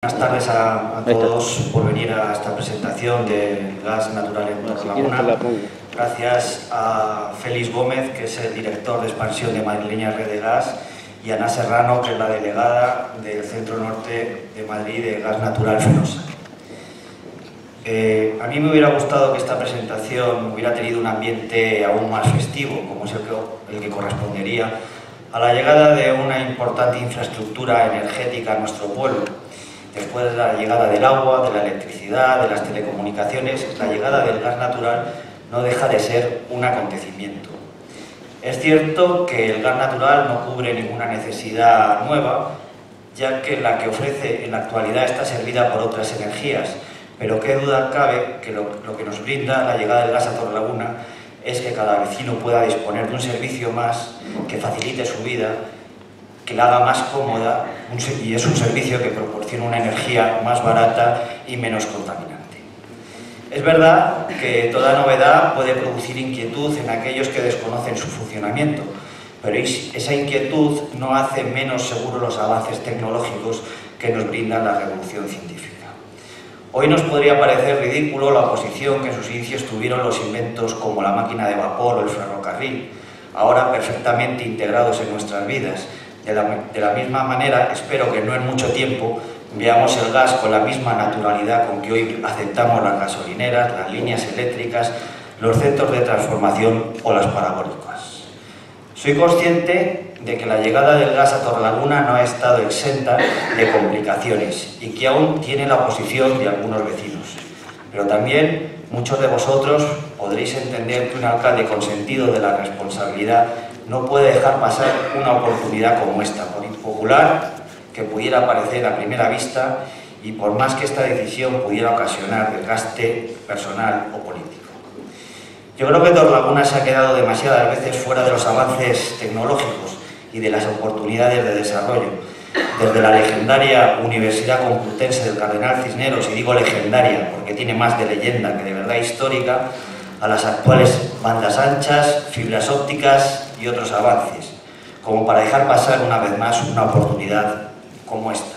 Buenas tardes a todos por venir a esta presentación de gas natural en Torrelaguna. Gracias a Félix Gómez, que es el director de expansión de Madrileña Red de Gas, y a Ana Serrano, que es la delegada del Centro Norte de Madrid de Gas Natural Fenosa. A mí me hubiera gustado que esta presentación hubiera tenido un ambiente aún más festivo, como es el que correspondería a la llegada de una importante infraestructura energética a nuestro pueblo. Después de la llegada del agua, de la electricidad, de las telecomunicaciones, la llegada del gas natural no deja de ser un acontecimiento. Es cierto que el gas natural no cubre ninguna necesidad nueva, ya que la que ofrece en la actualidad está servida por otras energías, pero qué duda cabe que lo que nos brinda la llegada del gas a Torrelaguna es que cada vecino pueda disponer de un servicio más que facilite su vida, que la haga más cómoda, y es un servicio que proporciona una energía más barata y menos contaminante. Es verdad que toda novedad puede producir inquietud en aquellos que desconocen su funcionamiento, pero esa inquietud no hace menos seguros los avances tecnológicos que nos brinda la revolución científica. Hoy nos podría parecer ridículo la oposición que en sus inicios tuvieron los inventos como la máquina de vapor o el ferrocarril, ahora perfectamente integrados en nuestras vidas. De la misma manera, espero que no en mucho tiempo veamos el gas con la misma naturalidad con que hoy aceptamos las gasolineras, las líneas eléctricas, los centros de transformación o las parabólicas. Soy consciente de que la llegada del gas a Torrelaguna no ha estado exenta de complicaciones y que aún tiene la oposición de algunos vecinos. Pero también muchos de vosotros podréis entender que un alcalde con sentido de la responsabilidad no puede dejar pasar una oportunidad como esta, por impopular que pudiera parecer a primera vista y por más que esta decisión pudiera ocasionar desgaste personal o político. Yo creo que Torrelaguna se ha quedado demasiadas veces fuera de los avances tecnológicos y de las oportunidades de desarrollo. Desde la legendaria Universidad Complutense del Cardenal Cisneros, y digo legendaria porque tiene más de leyenda que de verdad histórica, a las actuales bandas anchas, fibras ópticas y otros avances, como para dejar pasar una vez más una oportunidad como esta.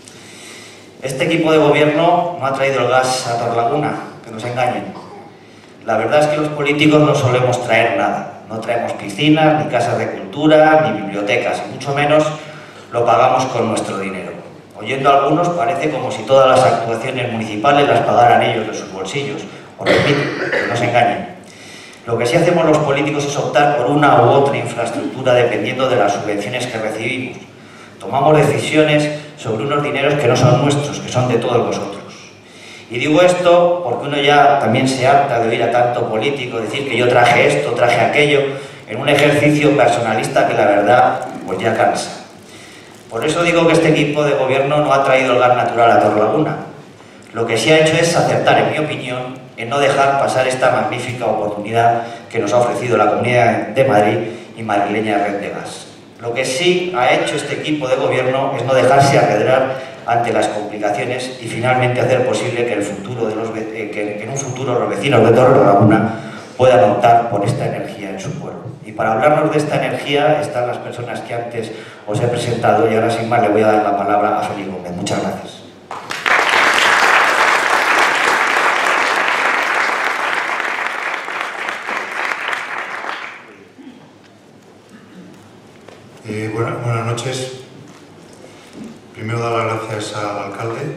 Este equipo de gobierno no ha traído el gas a Torrelaguna, que nos engañen. La verdad es que los políticos no solemos traer nada, no traemos piscinas, ni casas de cultura, ni bibliotecas, y mucho menos lo pagamos con nuestro dinero. Oyendo a algunos parece como si todas las actuaciones municipales las pagaran ellos de sus bolsillos. Os repito, que no se engañen. Lo que sí hacemos los políticos es optar por una u otra infraestructura dependiendo de las subvenciones que recibimos. Tomamos decisiones sobre unos dineros que no son nuestros, que son de todos vosotros. Y digo esto porque uno ya también se harta de oír a tanto político decir que yo traje esto, traje aquello, en un ejercicio personalista que la verdad pues ya cansa. Por eso digo que este equipo de gobierno no ha traído el gas natural a Torrelaguna. Lo que sí ha hecho es acertar, en mi opinión, en no dejar pasar esta magnífica oportunidad que nos ha ofrecido la Comunidad de Madrid y Madrileña Red de Gas. Lo que sí ha hecho este equipo de gobierno es no dejarse arredrar ante las complicaciones y finalmente hacer posible que en un futuro los vecinos de Torrelaguna puedan optar por esta energía en su pueblo. Y para hablarnos de esta energía están las personas que antes os he presentado y ahora sin más le voy a dar la palabra a Félix Gómez. Muchas gracias. Buenas noches. Primero dar las gracias al alcalde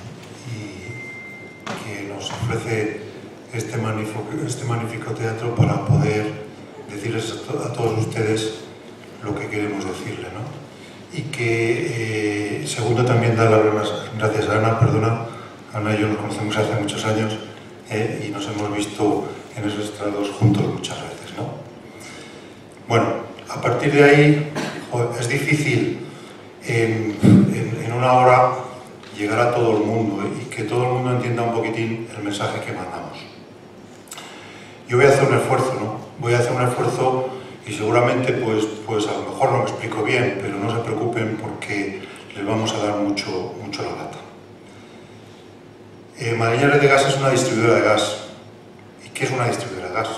que nos ofrece este magnífico teatro para poder decirles a todos ustedes lo que queremos decirle, ¿no? Y que, segundo, también dar las gracias a Ana, Ana y yo nos conocemos hace muchos años y nos hemos visto en esos estrados juntos muchas veces, ¿no? Bueno, a partir de ahí es difícil en una hora llegar a todo el mundo y que todo el mundo entienda un poquitín el mensaje que mandamos. Yo voy a hacer un esfuerzo, ¿no? Voy a hacer un esfuerzo y seguramente pues a lo mejor no me explico bien, pero no se preocupen porque les vamos a dar mucho la lata. Madrileña Red de Gas es una distribuidora de gas. ¿Y qué es una distribuidora de gas?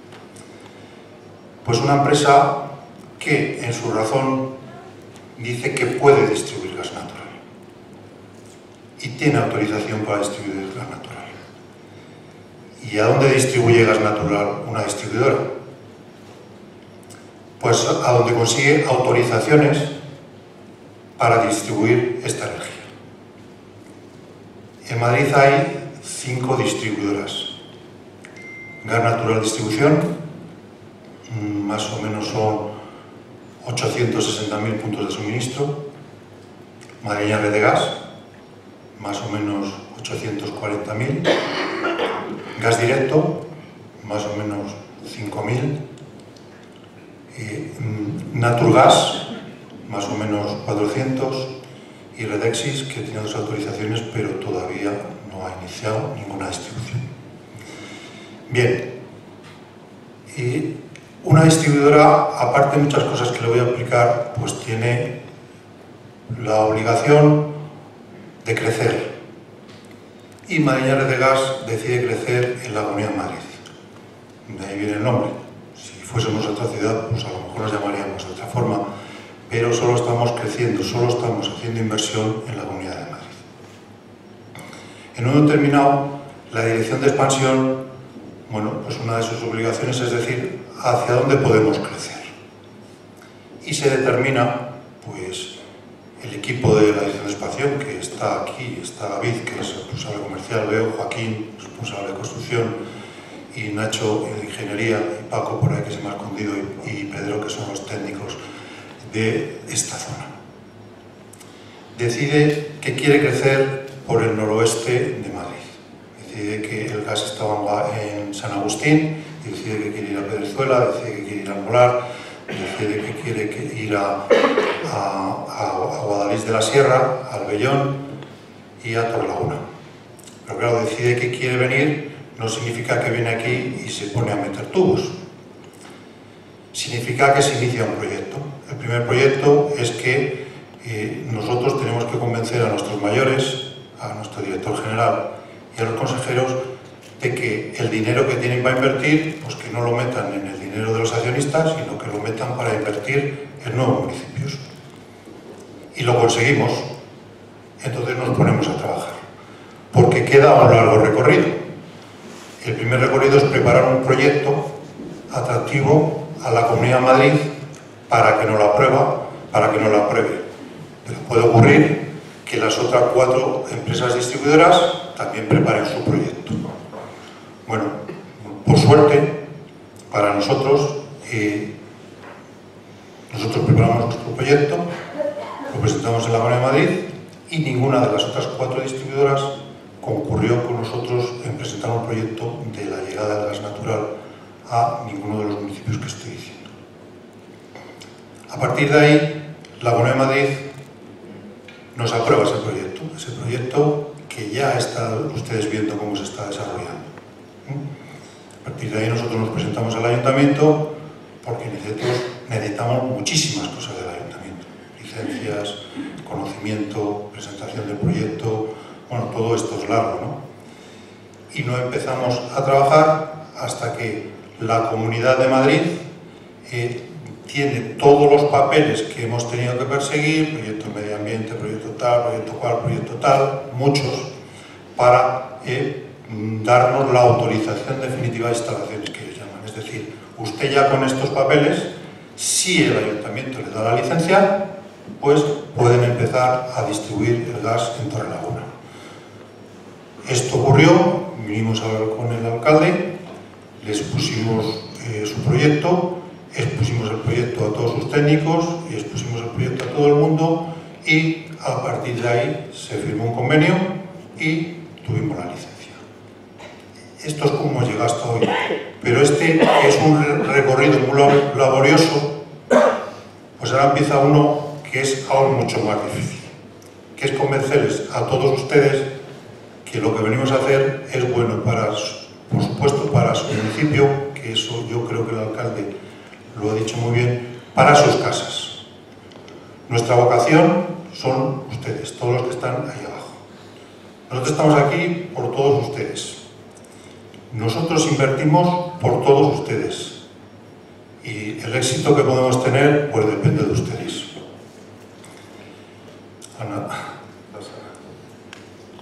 Pues una empresa que en su razón dice que puede distribuir gas natural. y tiene autorización para distribuir gas natural. ¿Y a dónde distribuye gas natural una distribuidora? Pues a donde consigue autorizaciones para distribuir esta energía. En Madrid hay 5 distribuidoras. Gas Natural Distribución, más o menos son 860.000 puntos de suministro. Madrileña Red de Gas, más o menos 840.000. Gas Directo, más o menos 5.000. Naturgas, más o menos 400. Y Redexis, que tiene 2 autorizaciones, pero todavía no ha iniciado ninguna distribución. Bien, y una distribuidora, aparte de muchas cosas que le voy a explicar, pues tiene la obligación de crecer. Y Madrileña Red de Gas decide crecer en la Comunidad de Madrid. De ahí viene el nombre. Si fuésemos otra ciudad, pues a lo mejor nos llamaríamos de otra forma, pero solo estamos creciendo, solo estamos haciendo inversión en la Comunidad de Madrid. En un momento determinado, la Dirección de Expansión, bueno, pues una de sus obligaciones es decir, hacia dónde podemos crecer. Y se determina, pues, el equipo de la Dirección de Expansión, que está aquí, está David, que es responsable comercial, veo, Joaquín, responsable de construcción, y Nacho, de ingeniería, y Paco, por ahí que se me ha escondido, y Pedro, que son los técnicos de esta zona. Decide que quiere crecer por el noroeste de Madrid. Decide que el gas estaba en San Agustín, decide que quiere ir a Pedrezuela, decide que quiere ir a Molar, decide que quiere ir a Guadalís de la Sierra, a Albellón y a Torrelaguna. Pero claro, decide que quiere venir, no significa que viene aquí y se pone a meter tubos. Significa que se inicia un proyecto. El primer proyecto es que nosotros tenemos que convencer a nuestros mayores, a nuestro director general y a los consejeros de que el dinero que tienen para invertir, pues que no lo metan en el dinero de los accionistas, sino que lo metan para invertir en nuevos municipios. Y lo conseguimos. Entonces nos ponemos a trabajar. Porque queda un largo recorrido. El primer recorrido es preparar un proyecto atractivo a la Comunidad de Madrid para que no lo apruebe. Pero puede ocurrir que las otras 4 empresas distribuidoras también preparen su proyecto. Bueno, por suerte, para nosotros preparamos nuestro proyecto, lo presentamos en la Comunidad de Madrid y ninguna de las otras 4 distribuidoras concurrió con nosotros en presentar un proyecto de la llegada del gas natural a ninguno de los municipios que estoy diciendo. A partir de ahí, la Comunidad de Madrid nos aprueba ese proyecto que ya están ustedes viendo cómo se está desarrollando. A partir de ahí nosotros nos presentamos al Ayuntamiento porque necesitamos muchísimas cosas del Ayuntamiento. Licencias, conocimiento, presentación del proyecto, bueno, todo esto es largo, ¿no? Y no empezamos a trabajar hasta que la Comunidad de Madrid tiene todos los papeles que hemos tenido que perseguir, proyecto de medio ambiente, proyecto tal, proyecto cual, proyecto tal, muchos, para darnos la autorización definitiva de instalaciones que ellos llaman. Es decir, usted ya con estos papeles, si el Ayuntamiento le da la licencia, pues pueden empezar a distribuir el gas en Torrelaguna. Esto ocurrió, vinimos a hablar con el alcalde, les pusimos su proyecto, expusimos el proyecto a todos sus técnicos y expusimos el proyecto a todo el mundo y a partir de ahí se firmó un convenio y tuvimos la licencia. Esto es como hemos llegado hasta hoy, pero este es un recorrido muy laborioso, pues ahora empieza uno que es aún mucho más difícil, que es convencerles a todos ustedes que lo que venimos a hacer es bueno para, por supuesto, para su municipio, que eso yo creo que el alcalde lo ha dicho muy bien, para sus casas. Nuestra vocación son ustedes, todos los que están ahí abajo. Nosotros estamos aquí por todos ustedes. Nosotros invertimos por todos ustedes. Y el éxito que podemos tener, pues depende de ustedes. Ana.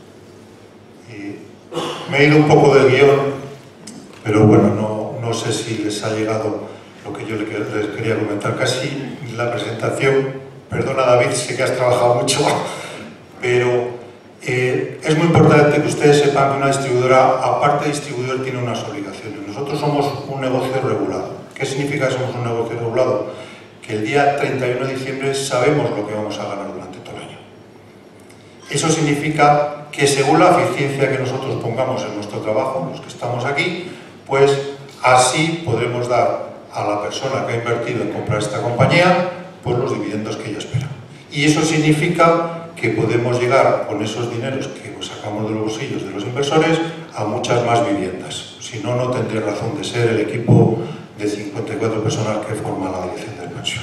Me he ido un poco del guión, pero bueno, no sé si les ha llegado lo que yo les quería comentar. Casi la presentación, perdona David, sé que has trabajado mucho, pero es muy importante que ustedes sepan que una distribuidora, aparte de distribuidor, tiene unas obligaciones. Nosotros somos un negocio regulado. ¿Qué significa que somos un negocio regulado? Que el día 31 de diciembre sabemos lo que vamos a ganar durante todo el año. Eso significa que según la eficiencia que nosotros pongamos en nuestro trabajo, los que estamos aquí, pues así podremos dar a la persona que ha invertido en comprar esta compañía pues los dividendos que ella espera. Y eso significa que podemos llegar con esos dineros que sacamos de los bolsillos de los inversores a muchas más viviendas. Si no, no tendría razón de ser el equipo de 54 personas que forman la dirección de expansión.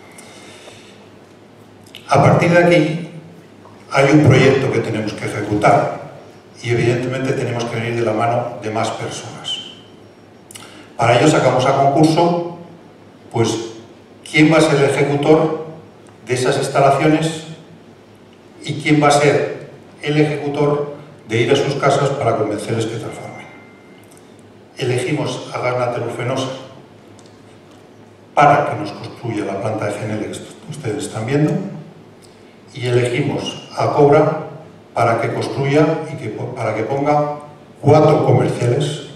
A partir de aquí hay un proyecto que tenemos que ejecutar y evidentemente tenemos que venir de la mano de más personas. Para ello sacamos a concurso pues quién va a ser el ejecutor de esas instalaciones y quién va a ser el ejecutor de ir a sus casas para convencerles que transformen. Elegimos a Gas Natural Fenosa para que nos construya la planta de GNL que ustedes están viendo y elegimos a Cobra para que construya y para que ponga 4 comerciales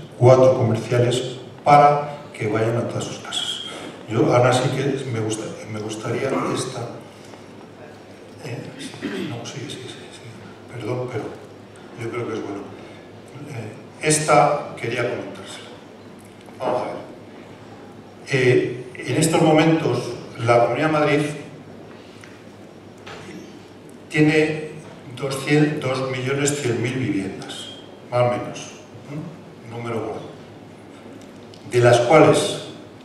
para que vayan a todas sus casas. Yo ahora sí que me gustaría esta... no, sí. Perdón, pero yo creo que es bueno. Esta quería comentársela. Vamos a ver. En estos momentos, la Comunidad de Madrid tiene 2.100.000 viviendas, más o menos, número gordo, de las cuales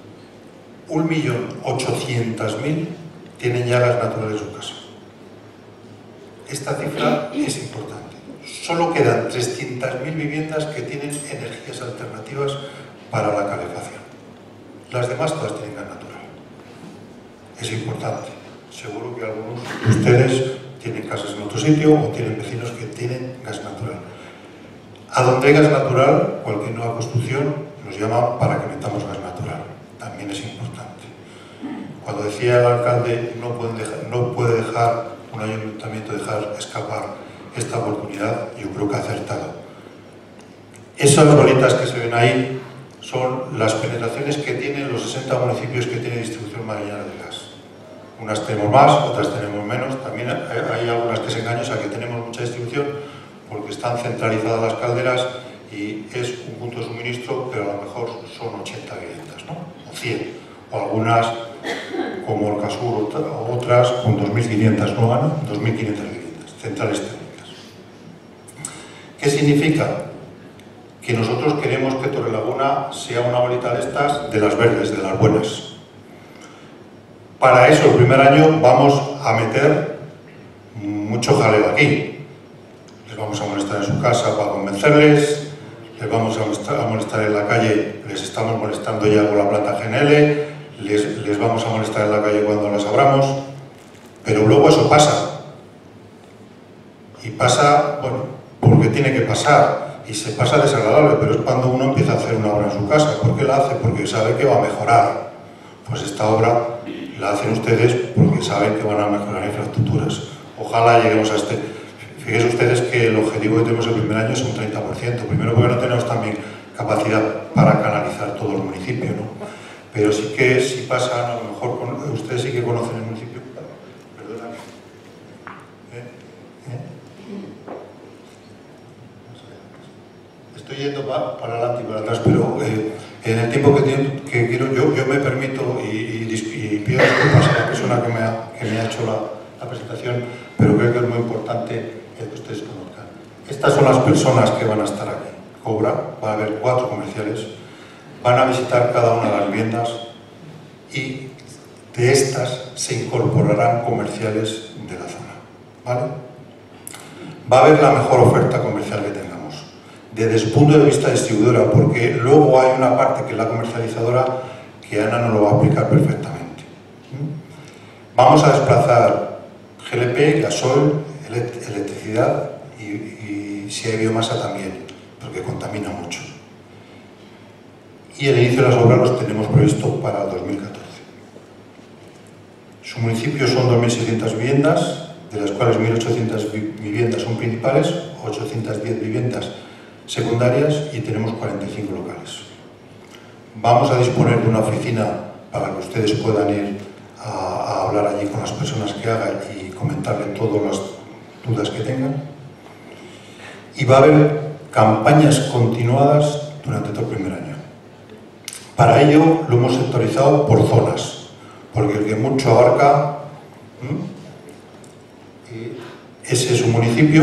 1.800.000 tienen ya gas natural en su casa. Esta cifra es importante. Solo quedan 300.000 viviendas que tienen energías alternativas para la calefacción. Las demás todas tienen gas natural. Es importante. Seguro que algunos de ustedes tienen casas en otro sitio o tienen vecinos que tienen gas natural. A donde hay gas natural, cualquier nueva construcción nos llama para que metamos gas natural. También es importante. Cuando decía el alcalde no puede dejar un ayuntamiento dejar escapar esta oportunidad, yo creo que ha acertado. Esas bolitas que se ven ahí son las penetraciones que tienen los 60 municipios que tienen distribución mariana de gas. Unas tenemos más, otras tenemos menos. También hay algunas que se engañan a que tenemos mucha distribución porque están centralizadas las calderas y es un punto de suministro, pero a lo mejor son 80 viviendas, ¿no? O 100, o algunas como el Casur o otras con 2.500, ¿no? 2.500 viviendas, centrales térmicas. ¿Qué significa? Que nosotros queremos que Torrelaguna sea una bolita de estas, de las verdes, de las buenas. Para eso, el primer año vamos a meter mucho jaleo aquí. Les vamos a molestar en su casa para convencerles, les vamos a molestar en la calle, les estamos molestando ya con la planta GNL, les vamos a molestar en la calle cuando las abramos, pero luego eso pasa. Y pasa, bueno, porque tiene que pasar, y se pasa desagradable, pero es cuando uno empieza a hacer una obra en su casa. ¿Por qué la hace? Porque sabe que va a mejorar. Pues esta obra la hacen ustedes porque saben que van a mejorar infraestructuras. Ojalá lleguemos a este... Fíjense ustedes que el objetivo que tenemos el primer año es un 30%. Primero porque no tenemos también capacidad para canalizar todo el municipio, ¿no? Pero sí que si pasan, a lo mejor ustedes sí que conocen el municipio. Perdóname. Estoy yendo para adelante y para atrás, pero en el tiempo que quiero, yo me permito y pido disculpas a la persona que me ha hecho la presentación, pero creo que es muy importante que ustedes conozcan. Estas son las personas que van a estar aquí. Cobra, va a haber 4 comerciales, van a visitar cada una de las viviendas y de estas se incorporarán comerciales de la zona, ¿vale? Va a haber la mejor oferta comercial que tengamos, desde su punto de vista distribuidora, porque luego hay una parte que es la comercializadora que Ana nos lo va a explicar perfectamente. Vamos a desplazar GLP, gasoil, electricidad y y si hay biomasa también, porque contamina mucho. Y el inicio de las obras los tenemos previsto para 2014. Su municipio son 2.600 viviendas, de las cuales 1.800 viviendas son principales, 810 viviendas secundarias y tenemos 45 locales. Vamos a disponer de una oficina para que ustedes puedan ir a hablar allí con las personas que hagan y comentarle todas las dudas que tengan. Y va a haber campañas continuadas durante todo el primer año. Para ello lo hemos sectorizado por zonas, porque el que mucho abarca, ese es un municipio.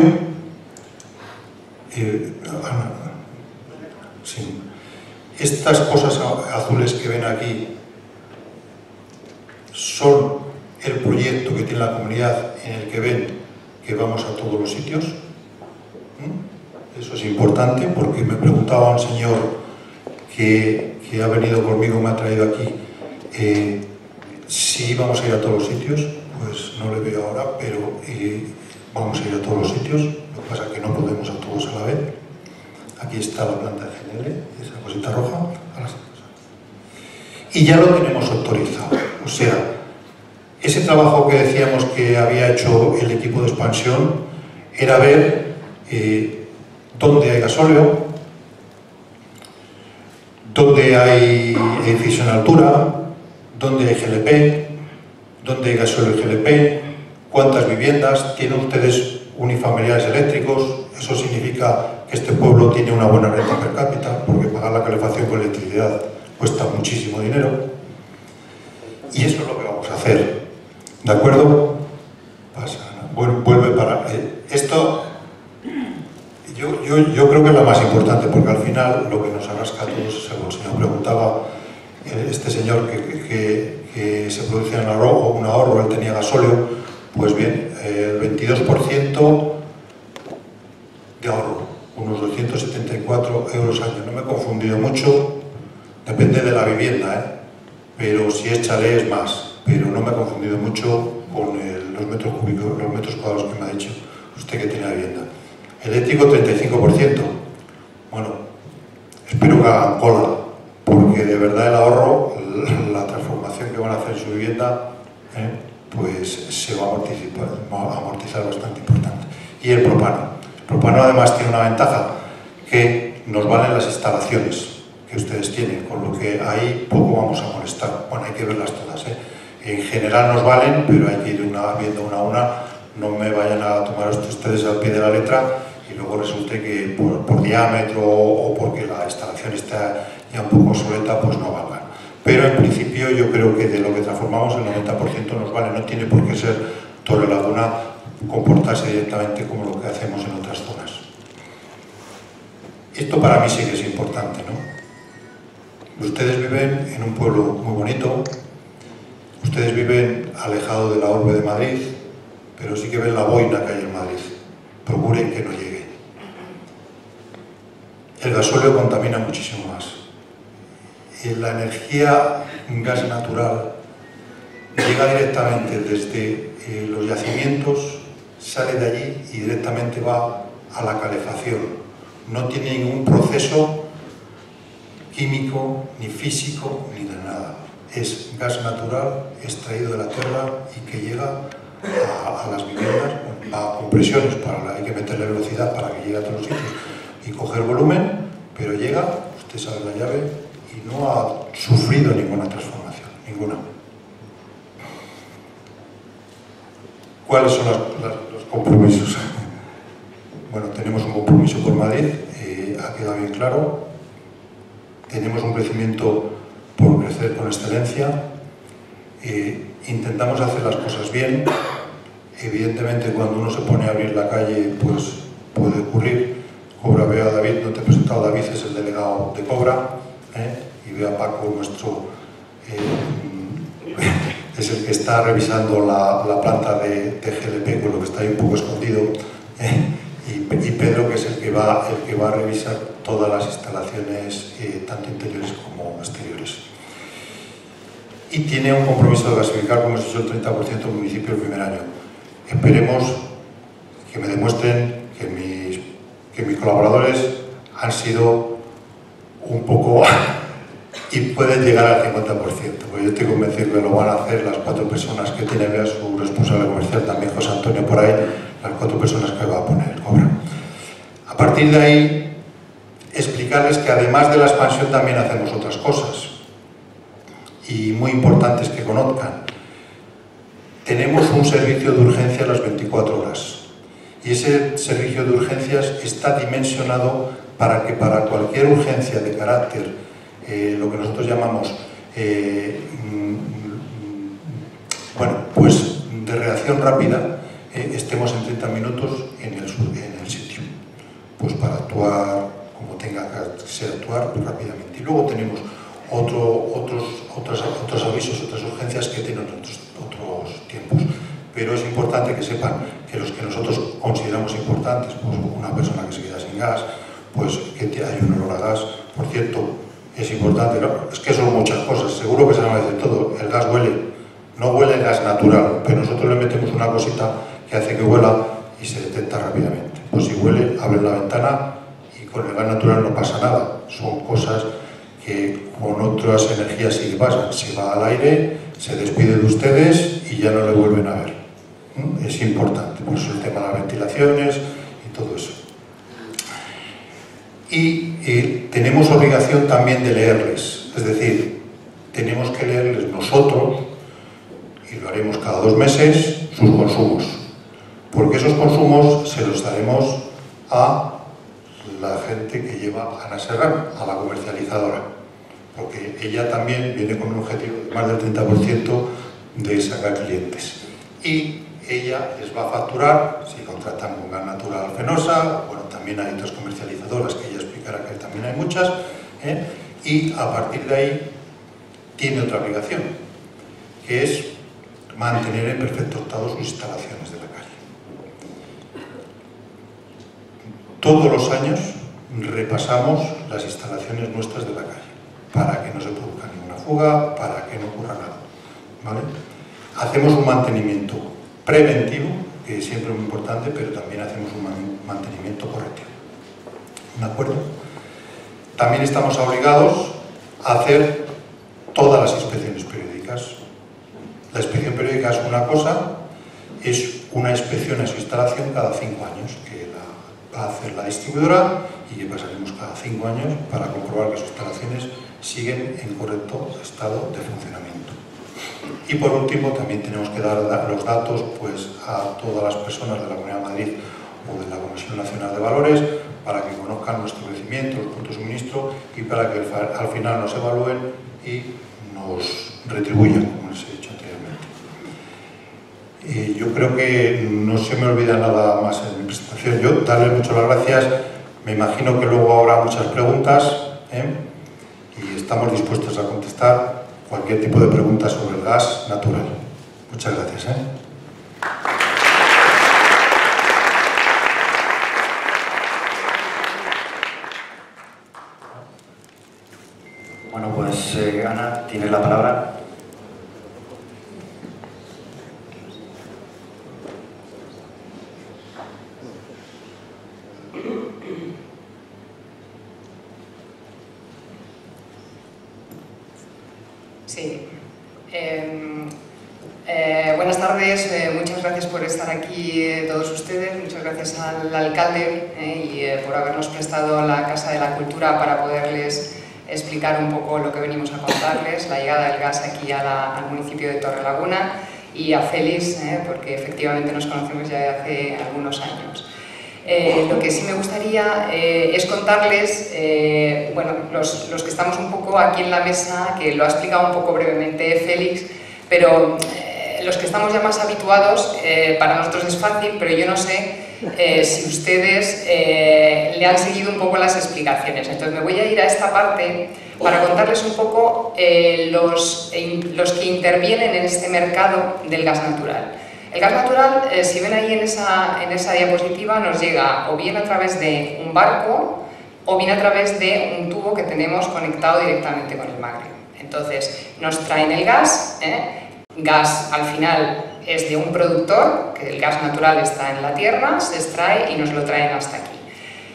Sí. Estas cosas azules que ven aquí son el proyecto que tiene la comunidad, en el que ven que vamos a todos los sitios. Eso es importante, porque me preguntaba un señor que ha venido conmigo, me ha traído aquí, si vamos a ir a todos los sitios. Pues no le veo ahora, pero vamos a ir a todos los sitios. Lo que pasa es que no podemos a todos a la vez. Aquí está la planta de GNL, esa cosita roja. Y ya lo tenemos autorizado. O sea, ese trabajo que decíamos que había hecho el equipo de expansión era ver dónde hay gasóleo, dónde hay edificio en altura, dónde hay GLP, dónde hay gasóleo y GLP, cuántas viviendas, tienen ustedes unifamiliares eléctricos. Eso significa que este pueblo tiene una buena renta per cápita, porque pagar la calefacción con electricidad cuesta muchísimo dinero. Y eso es lo que vamos a hacer. ¿De acuerdo? Pasa, vuelve para... esto yo creo que es la más importante, porque al final lo que nos arrasca a todos es el bolsillo. Preguntaba este señor que se producía un ahorro, él tenía gasóleo. Pues bien, el 22% de ahorro, unos 274 euros al año. No me he confundido mucho, depende de la vivienda, pero si es chalet es más, pero no me he confundido mucho con los metros cúbicos, los metros cuadrados que me ha dicho usted que tiene la vivienda. Eléctrico 35%. Bueno, espero que hagan cola, porque de verdad el ahorro, la transformación que van a hacer en su vivienda, pues se va a amortizar bastante importante. Y el propano. El propano además tiene una ventaja, que nos valen las instalaciones que ustedes tienen, con lo que ahí poco vamos a molestar. Bueno, hay que verlas todas, En general nos valen, pero hay que ir viendo una a una. No me vayan a tomar ustedes al pie de la letra y luego resulte que por diámetro o porque la instalación está ya un poco obsoleta, pues no valgan. Pero en principio yo creo que de lo que transformamos el 90% nos vale. No tiene por qué ser Torrelaguna comportarse directamente como lo que hacemos en otras zonas. Esto para mí sí que es importante, ¿no? Ustedes viven en un pueblo muy bonito, ustedes viven alejado de la urbe de Madrid, pero sí que ven la boina que hay en Madrid. Procuren que no llegue. El gasóleo contamina muchísimo más. La energía en gas natural llega directamente desde los yacimientos, sale de allí y directamente va a la calefacción. No tiene ningún proceso químico, ni físico, ni de nada. Es gas natural extraído de la tierra y que llega a las viviendas, a compresiones, hay que meterle velocidad para que llegue a todos los sitios y coger volumen, pero llega, usted sabe la llave, y no ha sufrido ninguna transformación, ninguna. ¿Cuáles son los compromisos? Bueno, tenemos un compromiso con Madrid, ha quedado bien claro. Tenemos un crecimiento por crecer con excelencia. Intentamos hacer las cosas bien. Evidentemente, cuando uno se pone a abrir la calle, pues puede ocurrir. Cobra, veo a David, no te he presentado, David es el delegado de Cobra, y veo a Paco, nuestro... es el que está revisando la planta de GLP, con lo que está ahí un poco escondido, y Pedro, que es el que va a revisar todas las instalaciones, tanto interiores como exteriores. Y tiene un compromiso de gasificar, como hemos dicho, el 30% del municipio el primer año. Esperemos que me demuestren que mi que mis colaboradores han sido un poco y pueden llegar al 50%, porque yo estoy convencido que lo van a hacer las 4 personas que tiene a su responsable comercial, también José Antonio por ahí, las 4 personas que va a poner el cobro. A partir de ahí, explicarles que además de la expansión también hacemos otras cosas, y muy importantes que conozcan. Tenemos un servicio de urgencia a las 24 horas, y ese servicio de urgencias está dimensionado para que para cualquier urgencia de carácter, lo que nosotros llamamos, pues de reacción rápida, estemos en 30 minutos en el sitio, pues para actuar como tenga que ser actuar pues, rápidamente. Y luego tenemos otros avisos, otras urgencias que tienen otros tiempos. Pero es importante que sepan que los que nosotros consideramos importantes, pues una persona que se queda sin gas, pues que hay un olor a gas. Por cierto, es importante, ¿no? Es que son muchas cosas, seguro que se van a decir todo. El gas huele, no huele el gas natural, pero nosotros le metemos una cosita que hace que huela y se detecta rápidamente. Pues si huele, abren la ventana y con el gas natural no pasa nada. Son cosas que con otras energías sí que pasan. Se va al aire, se despide de ustedes y ya no le vuelven a ver. Es importante, por eso el tema de las ventilaciones y todo eso. Y tenemos obligación también de leerles, es decir, tenemos que leerles nosotros, y lo haremos cada 2 meses, sus consumos, porque esos consumos se los daremos a la gente que lleva Ana Serrano, a la comercializadora, porque ella también viene con un objetivo de más del 30% de sacar clientes. Y ella les va a facturar, si contratan con gas natural Fenosa, bueno, también hay otras comercializadoras que ella explicará que también hay muchas, y a partir de ahí tiene otra obligación, que es mantener en perfecto estado sus instalaciones de la calle. Todos los años repasamos las instalaciones nuestras de la calle, para que no se produzca ninguna fuga, para que no ocurra nada, ¿vale? Hacemos un mantenimiento preventivo, que siempre es muy importante, pero también hacemos un mantenimiento correctivo. ¿De acuerdo? También estamos obligados a hacer todas las inspecciones periódicas. La inspección periódica es una cosa, es una inspección a su instalación cada 5 años, que la va a hacer la distribuidora y que pasaremos cada 5 años para comprobar que sus instalaciones siguen en correcto estado de funcionamiento. Y por último, también tenemos que dar los datos pues, a todas las personas de la Comunidad de Madrid o de la Comisión Nacional de Valores para que conozcan nuestro crecimiento, los puntos de suministro y para que al final nos evalúen y nos retribuyan, como les he dicho anteriormente. Yo creo que no se me olvida nada más en mi presentación. Yo darles muchas las gracias, me imagino que luego habrá muchas preguntas y estamos dispuestos a contestar cualquier tipo de pregunta sobre el gas natural. Muchas gracias. Bueno, pues Ana, tienes la palabra. Sí. Buenas tardes, muchas gracias por estar aquí todos ustedes, muchas gracias al alcalde y por habernos prestado la Casa de la Cultura para poderles explicar un poco lo que venimos a contarles, la llegada del gas aquí al municipio de Torrelaguna, y a Félix, porque efectivamente nos conocemos ya de hace algunos años. Lo que sí me gustaría es contarles, bueno, los que estamos un poco aquí en la mesa, que lo ha explicado un poco brevemente Félix, pero los que estamos ya más habituados, para nosotros es fácil, pero yo no sé si ustedes le han seguido un poco las explicaciones. Entonces me voy a ir a esta parte para contarles un poco los que intervienen en este mercado del gas natural. El gas natural, si ven ahí en esa diapositiva, nos llega o bien a través de un barco o bien a través de un tubo que tenemos conectado directamente con el Magreb. Entonces, nos traen el gas, gas al final es de un productor, que el gas natural está en la tierra, se extrae y nos lo traen hasta aquí.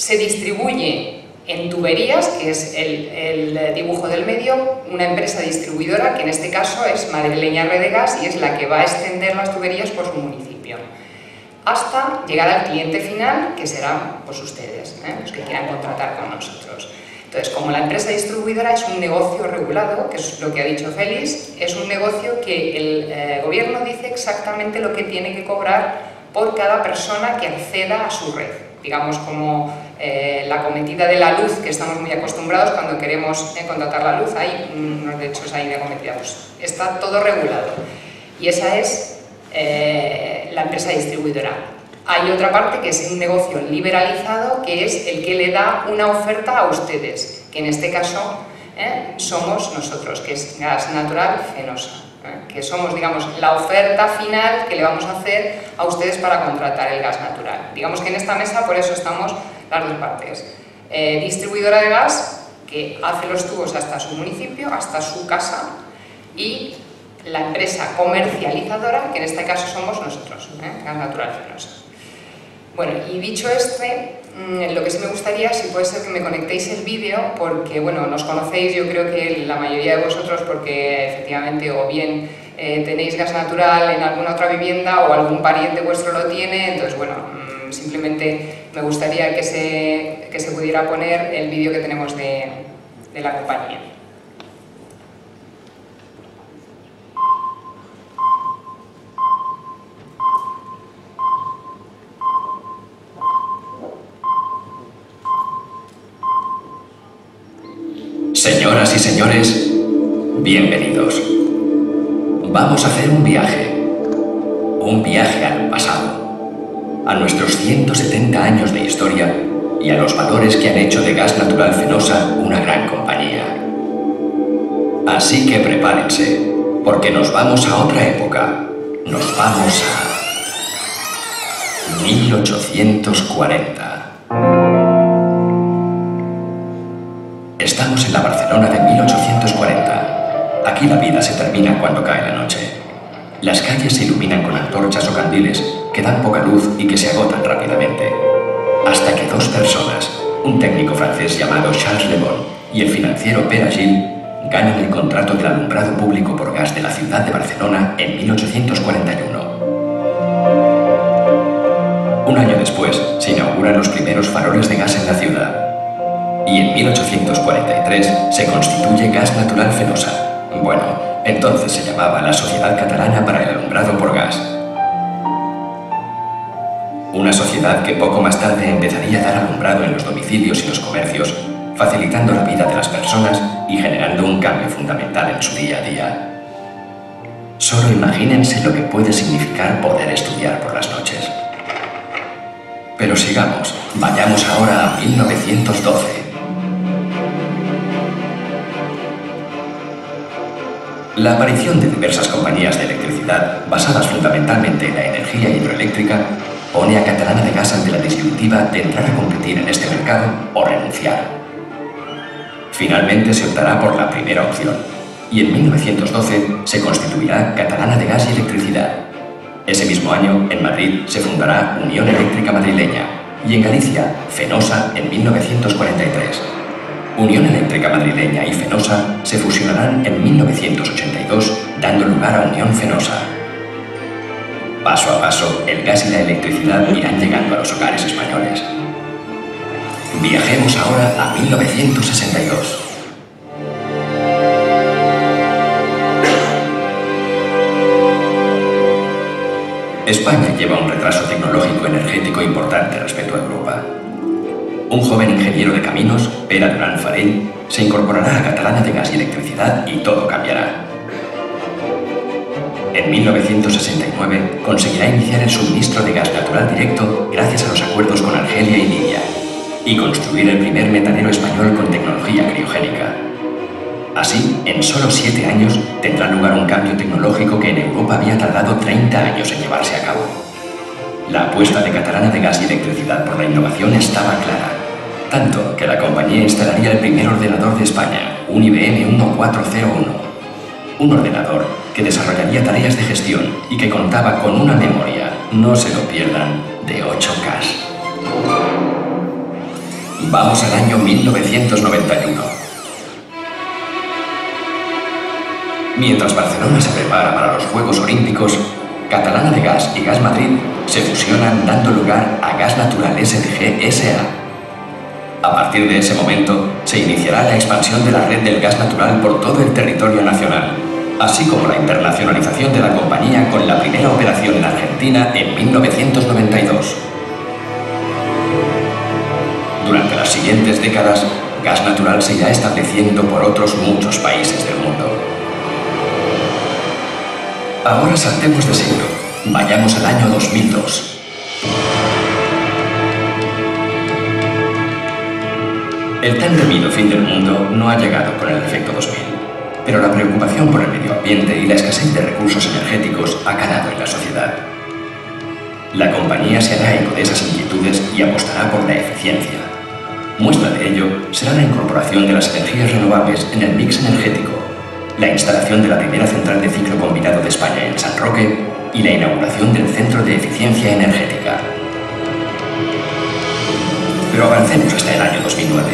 se distribuye en tuberías, que es el dibujo del medio, una empresa distribuidora, que en este caso es Madrileña Red de Gas, y es la que va a extender las tuberías por su municipio, hasta llegar al cliente final, que serán pues ustedes, los que quieran contratar con nosotros. Entonces, como la empresa distribuidora es un negocio regulado, que es lo que ha dicho Félix, es un negocio que el gobierno dice exactamente lo que tiene que cobrar por cada persona que acceda a su red. Digamos, como la cometida de la luz, que estamos muy acostumbrados cuando queremos contratar la luz, hay unos derechos ahí de cometida, pues está todo regulado. Y esa es la empresa distribuidora. Hay otra parte que es un negocio liberalizado, que es el que le da una oferta a ustedes, que en este caso somos nosotros, que es Gas Natural Fenosa, que somos, digamos, la oferta final que le vamos a hacer a ustedes para contratar el gas natural. Digamos que en esta mesa por eso estamos las dos partes. Distribuidora de gas, que hace los tubos hasta su municipio, hasta su casa, y la empresa comercializadora, que en este caso somos nosotros, Gas Natural Fenosa. Bueno, y dicho lo que sí me gustaría, si puede ser que me conectéis el vídeo, porque bueno, nos conocéis, yo creo que la mayoría de vosotros, porque efectivamente o bien tenéis gas natural en alguna otra vivienda o algún pariente vuestro lo tiene, entonces bueno, simplemente me gustaría que se pudiera poner el vídeo que tenemos de la compañía. Señoras y señores, bienvenidos. Vamos a hacer un viaje al pasado, a nuestros 170 años de historia y a los valores que han hecho de Gas Natural Fenosa una gran compañía. Así que prepárense, porque nos vamos a otra época. Nos vamos a 1840. Estamos en la Barcelona de 1840. Aquí la vida se termina cuando cae la noche. Las calles se iluminan con antorchas o candiles que dan poca luz y que se agotan rápidamente. Hasta que dos personas, un técnico francés llamado Charles Le Bon y el financiero Pere Gilles, ganan el contrato del alumbrado público por gas de la ciudad de Barcelona en 1841. Un año después se inauguran los primeros faroles de gas en la ciudad. Y en 1843 se constituye Gas Natural Fenosa. Bueno, entonces se llamaba la Sociedad Catalana para el Alumbrado por Gas. Una sociedad que poco más tarde empezaría a dar alumbrado en los domicilios y los comercios, facilitando la vida de las personas y generando un cambio fundamental en su día a día. Solo imagínense lo que puede significar poder estudiar por las noches. Pero sigamos, vayamos ahora a 1912. La aparición de diversas compañías de electricidad, basadas fundamentalmente en la energía hidroeléctrica, pone a Catalana de Gas ante la disyuntiva de entrar a competir en este mercado o renunciar. Finalmente se optará por la primera opción, y en 1912 se constituirá Catalana de Gas y Electricidad. Ese mismo año, en Madrid, se fundará Unión Eléctrica Madrileña, y en Galicia, Fenosa en 1943. Unión Eléctrica Madrileña y Fenosa se fusionarán en 1982, dando lugar a Unión Fenosa. Paso a paso, el gas y la electricidad irán llegando a los hogares españoles. Viajemos ahora a 1962. España lleva un retraso tecnológico energético importante respecto a Europa. Un joven ingeniero de caminos, Pere Duran Farell, se incorporará a Catalana de Gas y Electricidad y todo cambiará. En 1969 conseguirá iniciar el suministro de gas natural directo gracias a los acuerdos con Argelia y Libia y construir el primer metanero español con tecnología criogénica. Así, en solo 7 años tendrá lugar un cambio tecnológico que en Europa había tardado 30 años en llevarse a cabo. La apuesta de Catalana de Gas y Electricidad por la innovación estaba clara, tanto que la compañía instalaría el primer ordenador de España, un IBM 1401. Un ordenador que desarrollaría tareas de gestión y que contaba con una memoria, no se lo pierdan, de 8K. Vamos al año 1991. Mientras Barcelona se prepara para los Juegos Olímpicos, Catalana de Gas y Gas Madrid se fusionan dando lugar a Gas Natural SDG S.A. A partir de ese momento se iniciará la expansión de la red del gas natural por todo el territorio nacional, así como la internacionalización de la compañía con la primera operación en Argentina en 1992. Durante las siguientes décadas, Gas Natural se irá estableciendo por otros muchos países del mundo. Ahora saltemos de siglo. Vayamos al año 2002. El tan temido fin del mundo no ha llegado con el efecto 2000, pero la preocupación por el medio ambiente y la escasez de recursos energéticos ha calado en la sociedad. La compañía se hará eco de esas inquietudes y apostará por la eficiencia. Muestra de ello será la incorporación de las energías renovables en el mix energético, la instalación de la primera central de ciclo combinado de España en San Roque y la inauguración del Centro de Eficiencia Energética. Pero avancemos hasta el año 2009.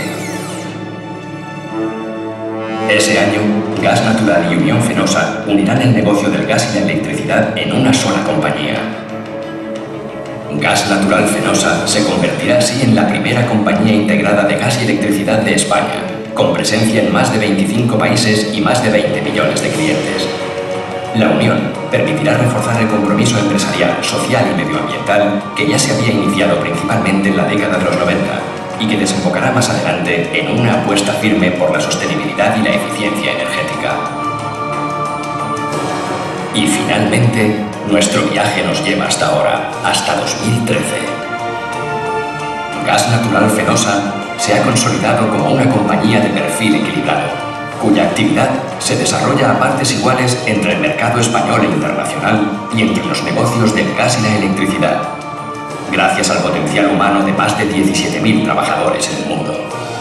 Ese año, Gas Natural y Unión Fenosa unirán el negocio del gas y la electricidad en una sola compañía. Gas Natural Fenosa se convertirá así en la primera compañía integrada de gas y electricidad de España, con presencia en más de 25 países y más de 20 millones de clientes. La unión permitirá reforzar el compromiso empresarial, social y medioambiental que ya se había iniciado principalmente en la década de los 90 y que desembocará más adelante en una apuesta firme por la sostenibilidad y la eficiencia energética. Y finalmente, nuestro viaje nos lleva hasta ahora, hasta 2013. Gas Natural Fenosa se ha consolidado como una compañía de perfil equilibrado, cuya actividad se desarrolla a partes iguales entre el mercado español e internacional y entre los negocios del gas y la electricidad, gracias al potencial humano de más de 17.000 trabajadores en el mundo.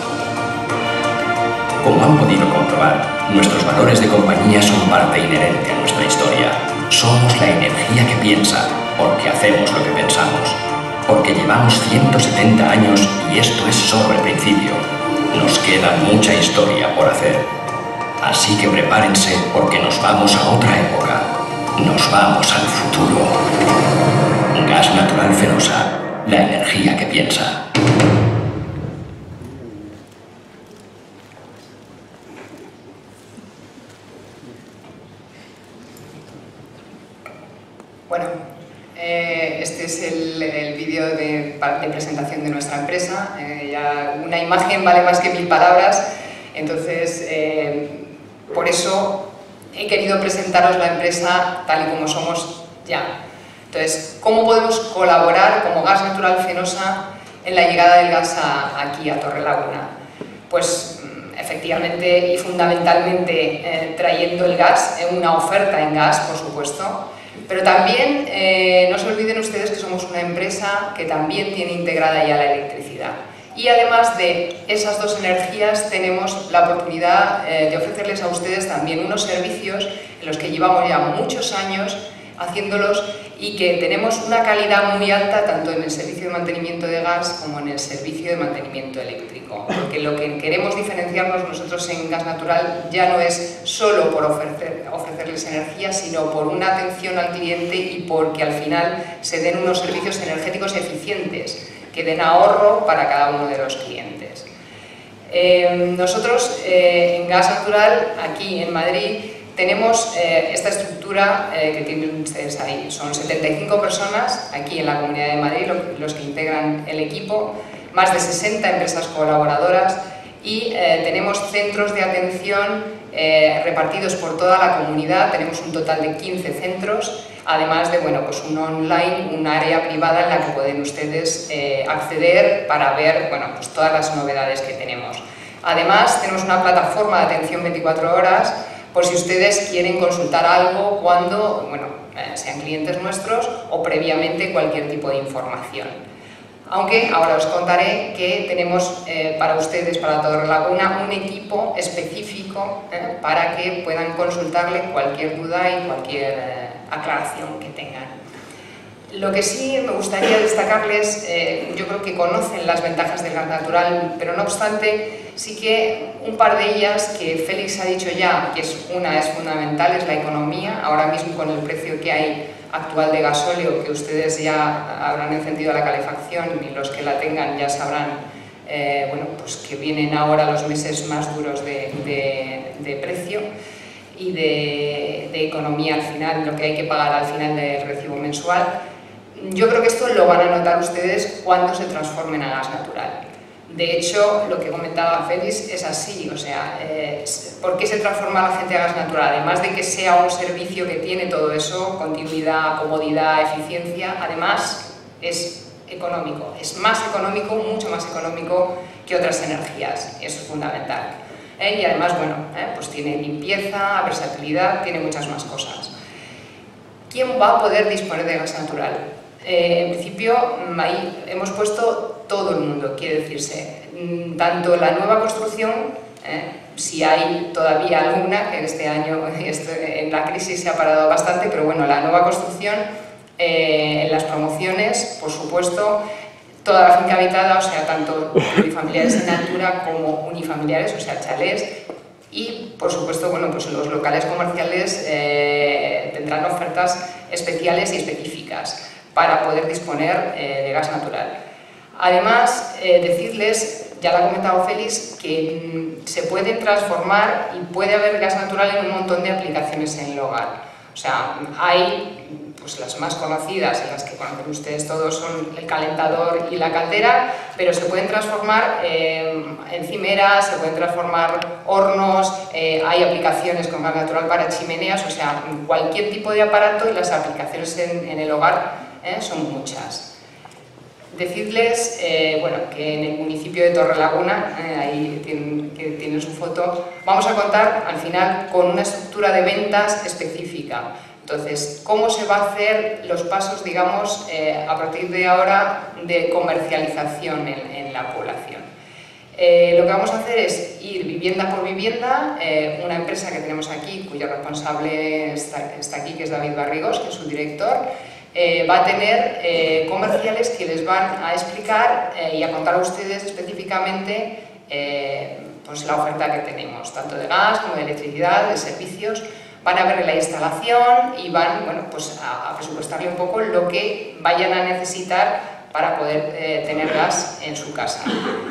Como han podido comprobar, nuestros valores de compañía son parte inherente a nuestra historia. Somos la energía que piensa, porque hacemos lo que pensamos. Porque llevamos 170 años y esto es solo el principio. Nos queda mucha historia por hacer. Así que prepárense porque nos vamos a otra época. Nos vamos al futuro. Gas Natural Fenosa, la energía que piensa. Bueno, este es el vídeo de presentación de nuestra empresa. Ya una imagen vale más que 1000 palabras, entonces por eso he querido presentaros la empresa tal y como somos ya. Entonces, ¿cómo podemos colaborar como Gas Natural Fenosa en la llegada del gas aquí a Torrelaguna? Pues efectivamente y fundamentalmente trayendo el gas, una oferta en gas, por supuesto. Pero también no se olviden ustedes que somos una empresa que también tiene integrada ya la electricidad. Y además de esas dos energías tenemos la oportunidad de ofrecerles a ustedes también unos servicios en los que llevamos ya muchos años haciéndolos y que tenemos una calidad muy alta tanto en el servicio de mantenimiento de gas como en el servicio de mantenimiento eléctrico. Porque lo que queremos diferenciarnos nosotros en Gas Natural ya no es solo por ofrecerles energía, sino por una atención al cliente y porque al final se den unos servicios energéticos eficientes, que den ahorro para cada uno de los clientes. Nosotros en Gas Natural, aquí en Madrid, tenemos esta estructura que tienen ustedes ahí. Son 75 personas aquí en la Comunidad de Madrid los que integran el equipo, más de 60 empresas colaboradoras y tenemos centros de atención repartidos por toda la comunidad. Tenemos un total de 15 centros, además de pues un online, un área privada en la que pueden ustedes acceder para ver pues todas las novedades que tenemos. Además, tenemos una plataforma de atención 24 horas por si ustedes quieren consultar algo cuando sean clientes nuestros o previamente cualquier tipo de información. Aunque ahora os contaré que tenemos para ustedes, para Torrelaguna, un equipo específico para que puedan consultarle cualquier duda y cualquier aclaración que tengan. Lo que sí me gustaría destacarles, yo creo que conocen las ventajas del gas natural, pero no obstante, sí que un par de ellas que Félix ha dicho ya, que una es fundamental, es la economía. Ahora mismo con el precio que hay actual de gasóleo, que ustedes ya habrán encendido la calefacción y los que la tengan ya sabrán bueno, pues que vienen ahora los meses más duros de precio y de economía al final, lo que hay que pagar al final del recibo mensual. Yo creo que esto lo van a notar ustedes cuando se transformen a gas natural. De hecho, lo que comentaba Félix es así, o sea, ¿por qué se transforma la gente a gas natural? Además de que sea un servicio que tiene todo eso, continuidad, comodidad, eficiencia, además es económico, es más económico, mucho más económico que otras energías, eso es fundamental. Y además, bueno, pues tiene limpieza, versatilidad, tiene muchas más cosas. ¿Quién va a poder disponer de gas natural? En principio, ahí hemos puesto todo el mundo, quiere decirse, tanto la nueva construcción, si hay todavía alguna, que este año en la crisis se ha parado bastante, pero bueno, la nueva construcción, en las promociones, por supuesto, toda la finca habitada, o sea, tanto unifamiliares en altura como unifamiliares, o sea, chalés, y por supuesto, bueno, pues los locales comerciales tendrán ofertas especiales y específicas para poder disponer de gas natural. Además, decirles, ya lo ha comentado Félix, que se pueden transformar y puede haber gas natural en un montón de aplicaciones en el hogar. O sea, hay pues las más conocidas, en las que conocen ustedes todos, son el calentador y la caldera, pero se pueden transformar encimeras, se pueden transformar hornos, hay aplicaciones con gas natural para chimeneas, o sea, cualquier tipo de aparato, y las aplicaciones en el hogar son muchas. Decirles bueno, que en el municipio de Torrelaguna, ahí tienen su foto, vamos a contar al final con una estructura de ventas específica. Entonces, ¿cómo se va a hacer los pasos, digamos, a partir de ahora de comercialización en la población? Lo que vamos a hacer es ir vivienda por vivienda. Una empresa que tenemos aquí, cuyo responsable está aquí, que es David Barrigos, que es su director, va a tener comerciales que les van a explicar y a contar a ustedes específicamente pues la oferta que tenemos, tanto de gas como de electricidad, de servicios. Van a ver la instalación y van, bueno, pues a presupuestarle un poco lo que vayan a necesitar para poder tener gas en su casa.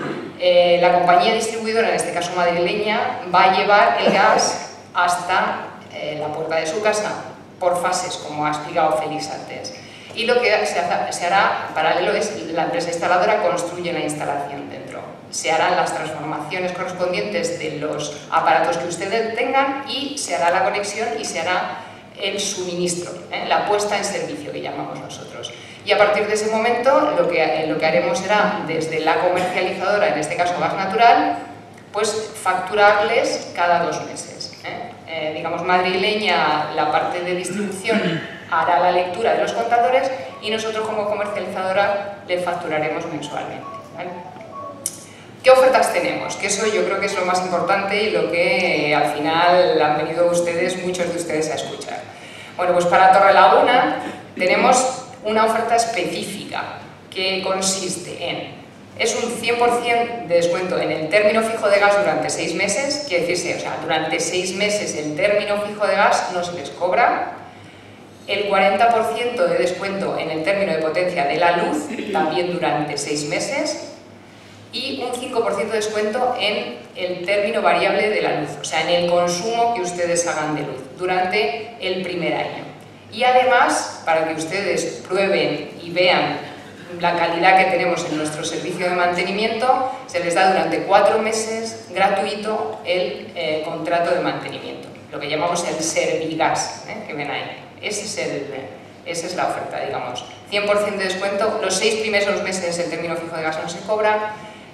La compañía distribuidora, en este caso madrileña, va a llevar el gas hasta la puerta de su casa, por fases, como ha explicado Félix antes. Y lo que se hará paralelo es la empresa instaladora construye la instalación dentro. Se harán las transformaciones correspondientes de los aparatos que ustedes tengan y se hará la conexión y se hará el suministro, la puesta en servicio que llamamos nosotros. Y a partir de ese momento lo que haremos será, desde la comercializadora, en este caso Gas Natural, pues facturarles cada 2 meses. Digamos, madrileña, la parte de distribución hará la lectura de los contadores y nosotros como comercializadora le facturaremos mensualmente, ¿vale? ¿Qué ofertas tenemos? Que eso yo creo que es lo más importante y lo que al final han venido ustedes, muchos de ustedes, a escuchar. Bueno, pues para Torrelaguna tenemos una oferta específica que consiste en es un 100% de descuento en el término fijo de gas durante 6 meses, quiere decirse, o sea, durante 6 meses el término fijo de gas no se les cobra, el 40% de descuento en el término de potencia de la luz, también durante 6 meses, y un 5% de descuento en el término variable de la luz, o sea, en el consumo que ustedes hagan de luz durante el primer año. Y además, para que ustedes prueben y vean la calidad que tenemos en nuestro servicio de mantenimiento, se les da durante 4 meses gratuito el contrato de mantenimiento, lo que llamamos el Servigas, que ven ahí. Esa es la oferta, digamos. 100% de descuento, los 6 primeros meses el término fijo de gas no se cobra,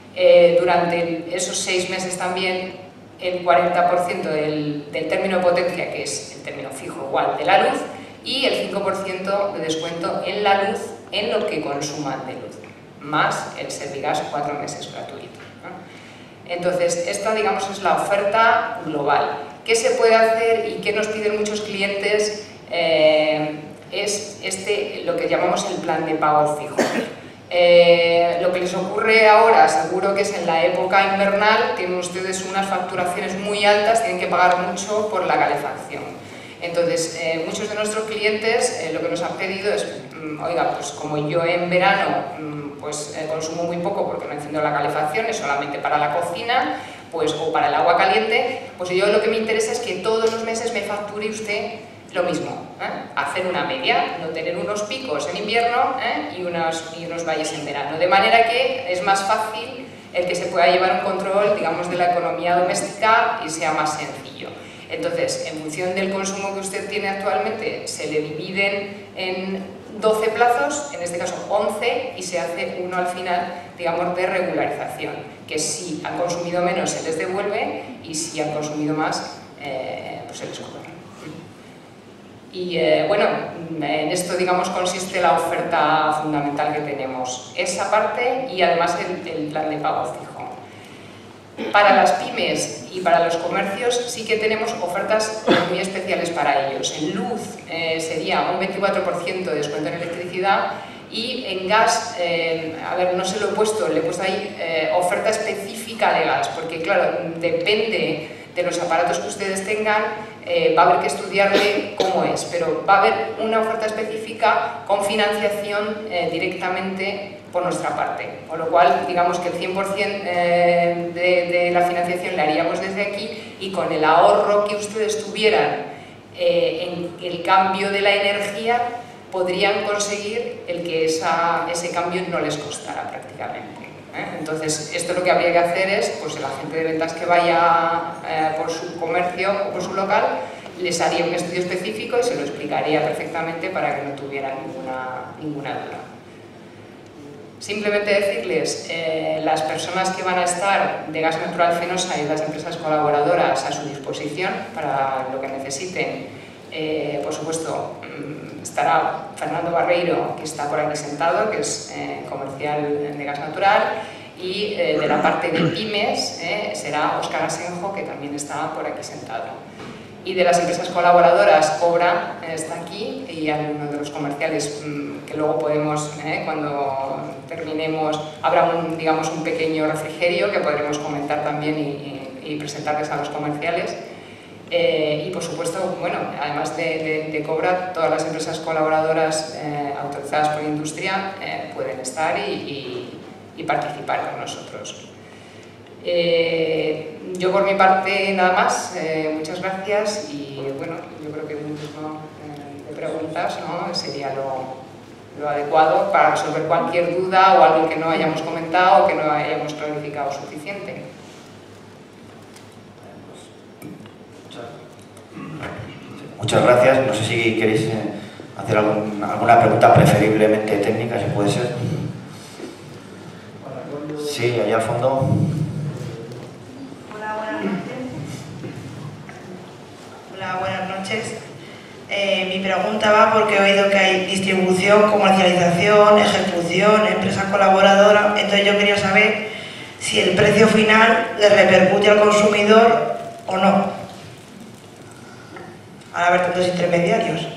durante esos 6 meses también el 40% del término de potencia, que es el término fijo igual de la luz, y el 5% de descuento en la luz en lo que consuman de luz, más el Servigas 4 meses gratuito, ¿no? Entonces, esta, digamos, es la oferta global. ¿Qué se puede hacer y qué nos piden muchos clientes es lo que llamamos el plan de pago fijo. Lo que les ocurre ahora, seguro que es en la época invernal, tienen ustedes unas facturaciones muy altas, tienen que pagar mucho por la calefacción. Entonces, muchos de nuestros clientes lo que nos han pedido es, oiga, pues como yo en verano pues consumo muy poco porque no enciendo la calefacción, es solamente para la cocina, pues, o para el agua caliente, pues yo lo que me interesa es que todos los meses me facture usted lo mismo, hacer una media, no tener unos picos en invierno y unos valles en verano, de manera que es más fácil el que se pueda llevar un control, digamos, de la economía doméstica y sea más sencillo. Entonces, en función del consumo que usted tiene actualmente, se le dividen en 12 plazos, en este caso 11, y se hace uno al final, digamos, de regularización, que si han consumido menos se les devuelve y si han consumido más, pues se les cobra. Y bueno, en esto, digamos, consiste la oferta fundamental que tenemos, esa parte y además el plan de pago fijo. Para las pymes y para los comercios sí que tenemos ofertas muy especiales para ellos. En luz sería un 24% de descuento en electricidad y en gas, a ver, no se lo he puesto, le he puesto ahí oferta específica de gas, porque claro, depende de los aparatos que ustedes tengan, va a haber que estudiarle cómo es, pero va a haber una oferta específica con financiación directamente por nuestra parte, con lo cual digamos que el 100% de la financiación la haríamos desde aquí y con el ahorro que ustedes tuvieran en el cambio de la energía podrían conseguir el que ese cambio no les costara prácticamente. Entonces, esto lo que habría que hacer es, pues el agente de ventas que vaya por su comercio o por su local, les haría un estudio específico y se lo explicaría perfectamente para que no tuvieran ninguna duda. Simplemente decirles, las personas que van a estar de Gas Natural Fenosa y las empresas colaboradoras a su disposición para lo que necesiten, por supuesto, estará Fernando Barreiro, que está por aquí sentado, que es comercial de gas natural, y de la parte de pymes será Óscar Asenjo, que también está por aquí sentado. Y de las empresas colaboradoras, Cobra está aquí, y algunos de los comerciales que luego podemos, cuando terminemos, habrá digamos, un pequeño refrigerio que podremos comentar también y presentarles a los comerciales. Y por supuesto, bueno, además de Cobra, todas las empresas colaboradoras autorizadas por industria pueden estar y participar con nosotros. Yo por mi parte nada más, muchas gracias y bueno, yo creo que un turno de preguntas, ¿no?, sería lo adecuado para resolver cualquier duda o algo que no hayamos comentado o que no hayamos clarificado suficiente. Muchas gracias. No sé si queréis hacer alguna pregunta preferiblemente técnica, si puede ser. Sí, allá al fondo. Hola, buenas noches. Hola, buenas noches. Mi pregunta va porque he oído que hay distribución, comercialización, ejecución, empresas colaboradoras. Entonces yo quería saber si el precio final le repercute al consumidor o no, al haber tantos intermediarios.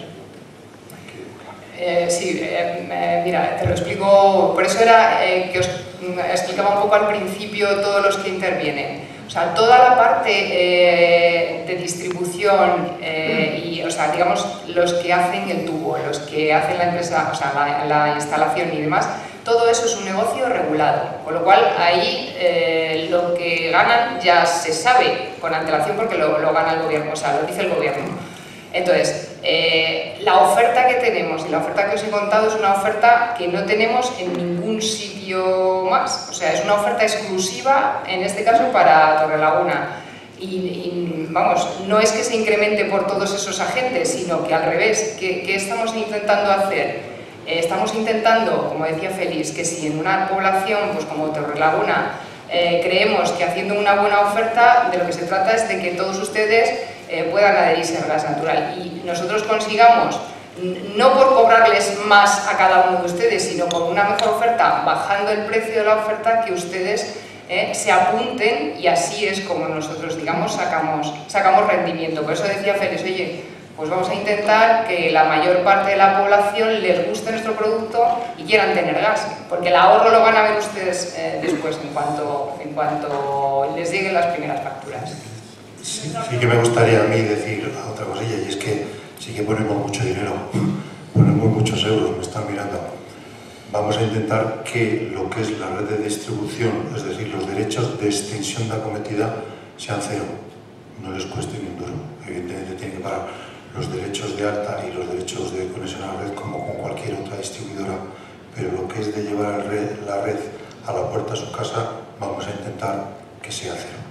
Sí, mira, te lo explico, por eso era que os explicaba un poco al principio todos los que intervienen. O sea, toda la parte de distribución y, o sea, digamos, los que hacen el tubo, los que hacen la empresa, o sea, la instalación y demás, todo eso es un negocio regulado, con lo cual ahí lo que ganan ya se sabe con antelación porque lo gana el gobierno, o sea, lo dice el gobierno. Entonces, la oferta que tenemos y la oferta que os he contado es una oferta que no tenemos en ningún sitio más. O sea, es una oferta exclusiva, en este caso, para Torrelaguna. Y vamos, no es que se incremente por todos esos agentes, sino que al revés. ¿Qué estamos intentando hacer? Estamos intentando, como decía Félix, que si en una población pues como Torrelaguna creemos que haciendo una buena oferta, de lo que se trata es de que todos ustedes puedan adherirse al gas natural y nosotros consigamos, no por cobrarles más a cada uno de ustedes, sino con una mejor oferta, bajando el precio de la oferta, que ustedes se apunten y así es como nosotros, digamos, sacamos rendimiento. Por eso decía Félix, oye, pues vamos a intentar que la mayor parte de la población les guste nuestro producto y quieran tener gas, porque el ahorro lo van a ver ustedes después, en cuanto les lleguen las primeras facturas. Sí que me gustaría a mí decir otra cosilla, y es que sí que ponemos mucho dinero, ponemos muchos euros, me están mirando. Vamos a intentar que lo que es la red de distribución, es decir, los derechos de extensión de acometida, sean cero, no les cueste ni un duro. Evidentemente tienen que pagar los derechos de alta y los derechos de conexión a la red como con cualquier otra distribuidora, pero lo que es de llevar la red a la puerta de su casa, vamos a intentar que sea cero.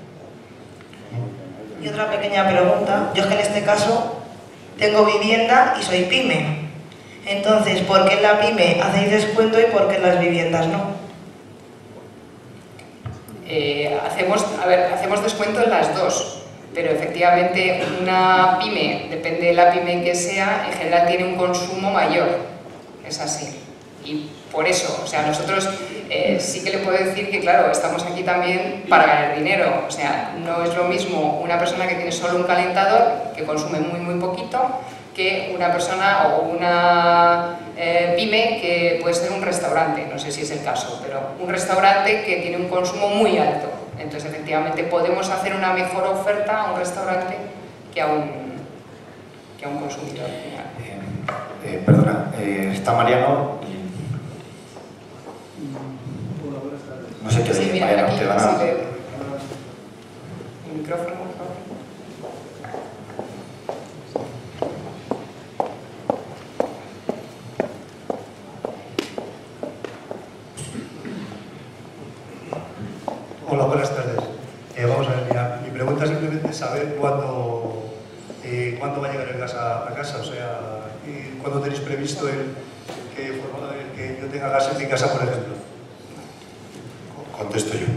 Y otra pequeña pregunta, yo es que en este caso tengo vivienda y soy pyme. Entonces, ¿por qué en la pyme hacéis descuento y por qué en las viviendas no? Hacemos descuento en las dos, pero efectivamente una pyme, depende de la pyme que sea, en general tiene un consumo mayor, es así. Y por eso, o sea, nosotros sí que le puedo decir que, claro, estamos aquí también para ganar dinero. O sea, no es lo mismo una persona que tiene solo un calentador, que consume muy poquito, que una persona o una pyme que puede ser un restaurante, no sé si es el caso, pero un restaurante que tiene un consumo muy alto. Entonces, efectivamente, podemos hacer una mejor oferta a un restaurante que a un consumidor final. Perdona, está Mariano. No sé qué Sí, decir, mira, Mariano, aquí, te van a... el micrófono, por favor. Hola, buenas tardes. Vamos a ver, mira, mi pregunta es simplemente saber cuándo va a llegar el gas a casa, o sea, cuándo tenéis previsto el que yo tenga gas en mi casa, por ejemplo. Contesto yo.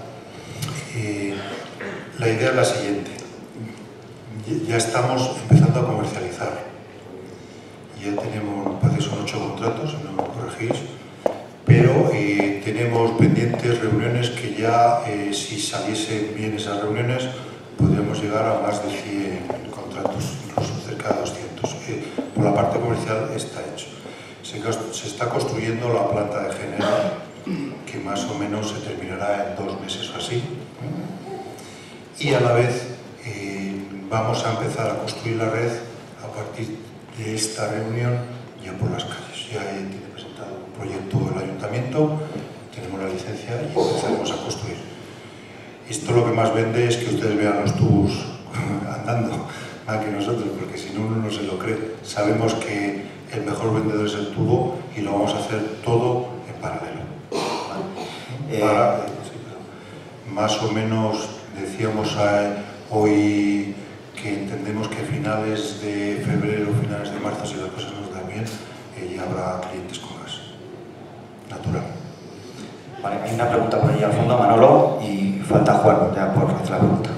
La idea es la siguiente. Ya estamos empezando a comercializar. Ya tenemos, me parece que son 8 contratos, si no me corregís, pero tenemos pendientes reuniones que ya, si saliesen bien esas reuniones, podríamos llegar a más de 100 contratos, incluso cerca de 200. Por la parte comercial está hecho. Se está construyendo la planta de general, que más o menos se terminará en 2 meses o así. Y a la vez vamos a empezar a construir la red a partir de esta reunión ya por las calles. Ya tiene presentado un proyecto el ayuntamiento, tenemos la licencia y empezaremos a construir. Esto lo que más vende es que ustedes vean los tubos andando, más que nosotros, porque si no, uno no se lo cree. Sabemos que el mejor vendedor es el tubo y lo vamos a hacer todo en paralelo. Más o menos decíamos hoy que entendemos que a finales de febrero, finales de marzo, si las cosas nos dan bien, ya habrá clientes con gas natural. Vale, hay una pregunta por ahí al fondo, Manolo, y falta Juan, ya por hacer la pregunta.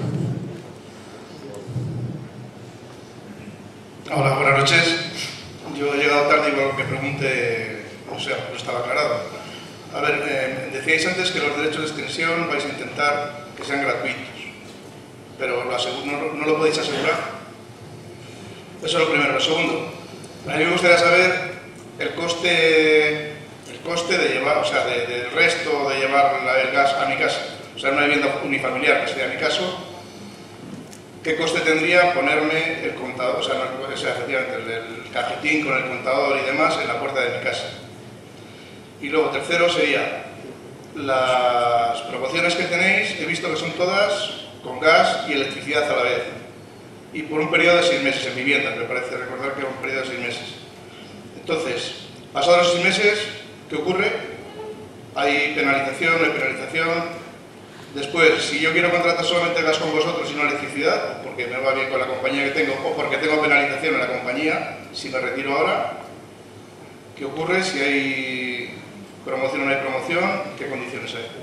Hola, buenas noches. Yo he llegado tarde y por lo que pregunte, o sea, no estaba aclarado. A ver, decíais antes que los derechos de extensión vais a intentar que sean gratuitos, pero no lo podéis asegurar. Eso es lo primero. Lo segundo, a mí me gustaría saber el coste de llevar, o sea, del resto de llevar el gas a mi casa. O sea, una vivienda unifamiliar, que sería mi caso, ¿qué coste tendría ponerme el contador, o sea, efectivamente, el cajetín con el contador y demás en la puerta de mi casa? Y luego, tercero sería, las promociones que tenéis, he visto que son todas con gas y electricidad a la vez. Y por un periodo de 6 meses en vivienda, me parece recordar que era un periodo de 6 meses. Entonces, pasados los 6 meses, ¿qué ocurre? Hay penalización, no hay penalización. Después, si yo quiero contratar solamente gas con vosotros y no electricidad, porque me va bien con la compañía que tengo o porque tengo penalización en la compañía, si me retiro ahora, ¿qué ocurre? Si hay promoción o no hay promoción, ¿qué condiciones hay?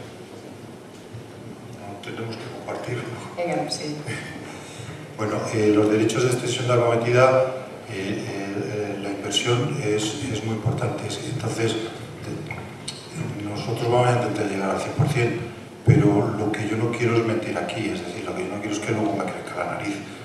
No tenemos que compartirlo. Venga, sí. Bueno, los derechos de extensión de acometida, la inversión es muy importante. Entonces, nosotros vamos a intentar llegar al 100%, pero lo que yo no quiero es mentir aquí, es decir, lo que yo no quiero es que luego me crezca la nariz.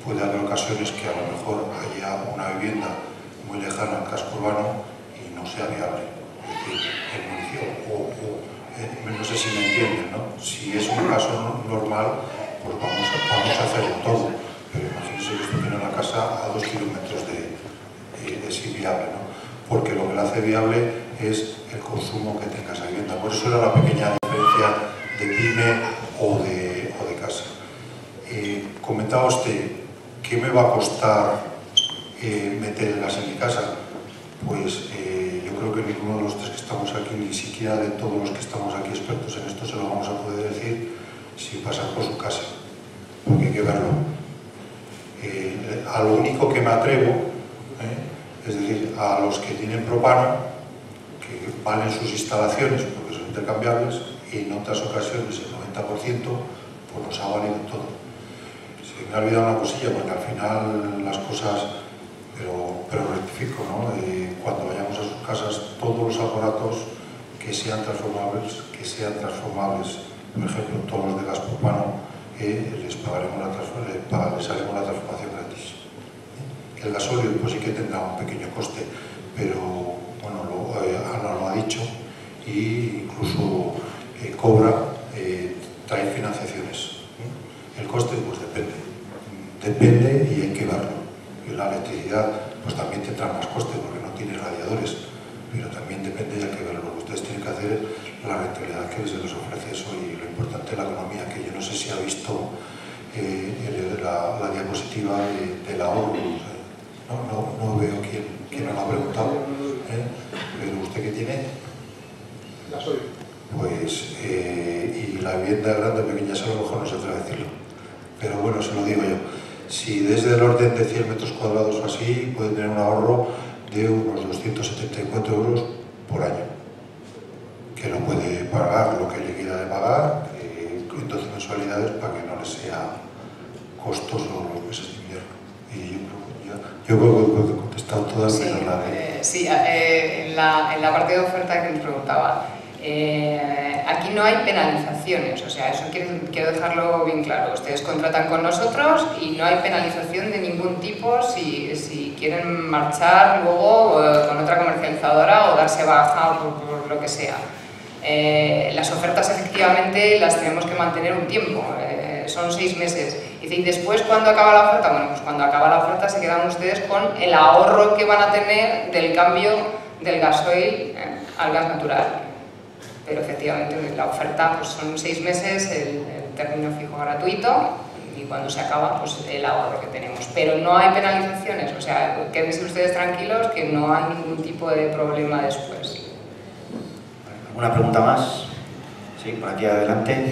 puede haber ocasiones que a lo mejor haya una vivienda muy lejana al casco urbano y no sea viable. Es decir, el municipio, no sé si me entienden, ¿no? Si es un caso normal, pues vamos a hacerlo todo, pero imagínense que usted tiene una casa a 2 kilómetros es inviable, ¿no? Porque lo que la hace viable es el consumo que tenga esa vivienda. Por eso era la pequeña diferencia de pyme o de casa. Comentaba usted, ¿qué me va a costar meter el gas en mi casa? Pues yo creo que ninguno de los tres que estamos aquí, ni siquiera de todos los que estamos aquí expertos en esto, se lo vamos a poder decir sin pasar por su casa, porque hay que verlo. A lo único que me atrevo, es decir, a los que tienen propano, que valen sus instalaciones porque son intercambiables, y en otras ocasiones el 90% pues nos ha valido todo. Se me ha olvidado una cosilla, porque al final las cosas, pero rectifico, ¿no? Cuando vayamos a sus casas, todos los aparatos que sean transformables, por ejemplo, todos los de gas propano, les haremos la transformación gratis. El gasóleo pues sí que tendrá un pequeño coste, pero bueno, Ana lo ha dicho, e incluso Cobra trae financiaciones. El coste pues depende y hay que verlo. Y la electricidad pues también tendrá más coste porque no tiene radiadores, pero también depende y hay que verlo. Lo que ustedes tienen que hacer es la rentabilidad que se les ofrece eso y lo importante de la economía, que yo no sé si ha visto la diapositiva del ahorro. No veo quién me lo ha preguntado, pero usted que tiene Gasoil. pues y la vivienda grande o pequeña, eso a lo mejor no se atreve a decirlo, pero bueno, se lo digo yo. Si desde el orden de 100 metros cuadrados o así, puede tener un ahorro de unos 274 euros por año, que lo puede pagar lo que le quiera de pagar, en 12 mensualidades, para que no le sea costoso los meses de invierno. Y yo creo que he contestado todas, sí, menos la de... sí, en la parte de oferta que nos preguntaba, aquí no hay penalizaciones, o sea, eso quiero dejarlo bien claro. Ustedes contratan con nosotros y no hay penalización de ningún tipo si quieren marchar luego con otra comercializadora o darse baja por lo que sea. Las ofertas efectivamente las tenemos que mantener un tiempo, son 6 meses. Y después, ¿cuándo acaba la oferta? Bueno, pues cuando acaba la oferta se quedan ustedes con el ahorro que van a tener del cambio del gasoil al gas natural. Pero efectivamente la oferta pues son 6 meses, el término fijo gratuito, y cuando se acaba pues el ahorro que tenemos. Pero no hay penalizaciones, o sea, quédense ustedes tranquilos que no hay ningún tipo de problema después. ¿Alguna pregunta más? Sí, por aquí adelante.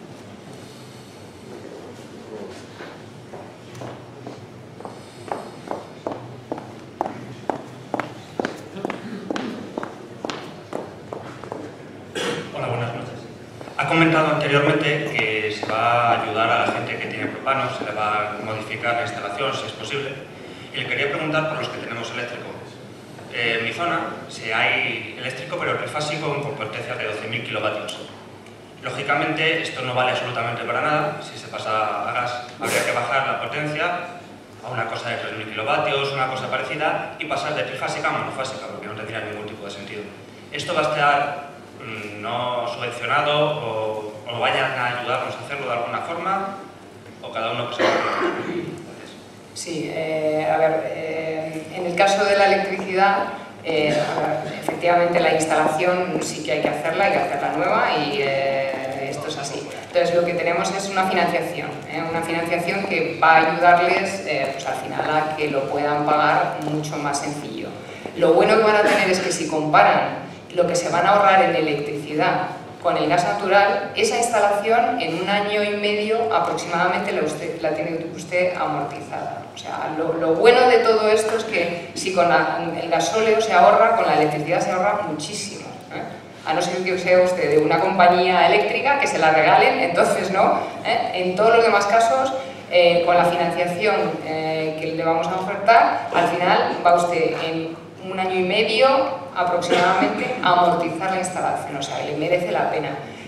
Ha comentado anteriormente que se va a ayudar a la gente que tiene propano, se le va a modificar la instalación si es posible. Y le quería preguntar por los que tenemos eléctrico. En mi zona hay eléctrico pero trifásico con potencia de 12.000 kilovatios. Lógicamente esto no vale absolutamente para nada. Si se pasa a gas habría que bajar la potencia a una cosa de 3.000 kilovatios, una cosa parecida, y pasar de trifásica a monofásica, porque no tendría ningún tipo de sentido. Esto va a estar no subvencionado o vayan a ayudarnos a hacerlo de alguna forma, o cada uno que se lo. Sí, a ver, en el caso de la electricidad, efectivamente la instalación sí que hay que hacerla nueva, y esto es así. Entonces lo que tenemos es una financiación que va a ayudarles pues al final a que lo puedan pagar mucho más sencillo. Lo bueno que van a tener es que si comparan lo que se van a ahorrar en electricidad con el gas natural, esa instalación en 1 año y medio aproximadamente la tiene usted amortizada. O sea, lo bueno de todo esto es que si con el gasóleo se ahorra, con la electricidad se ahorra muchísimo. A no ser que sea usted de una compañía eléctrica que se la regalen, entonces no. En todos los demás casos, con la financiación que le vamos a ofertar, al final va usted en 1 año y medio aproximadamente a amortizar la instalación, o sea, le merece la pena.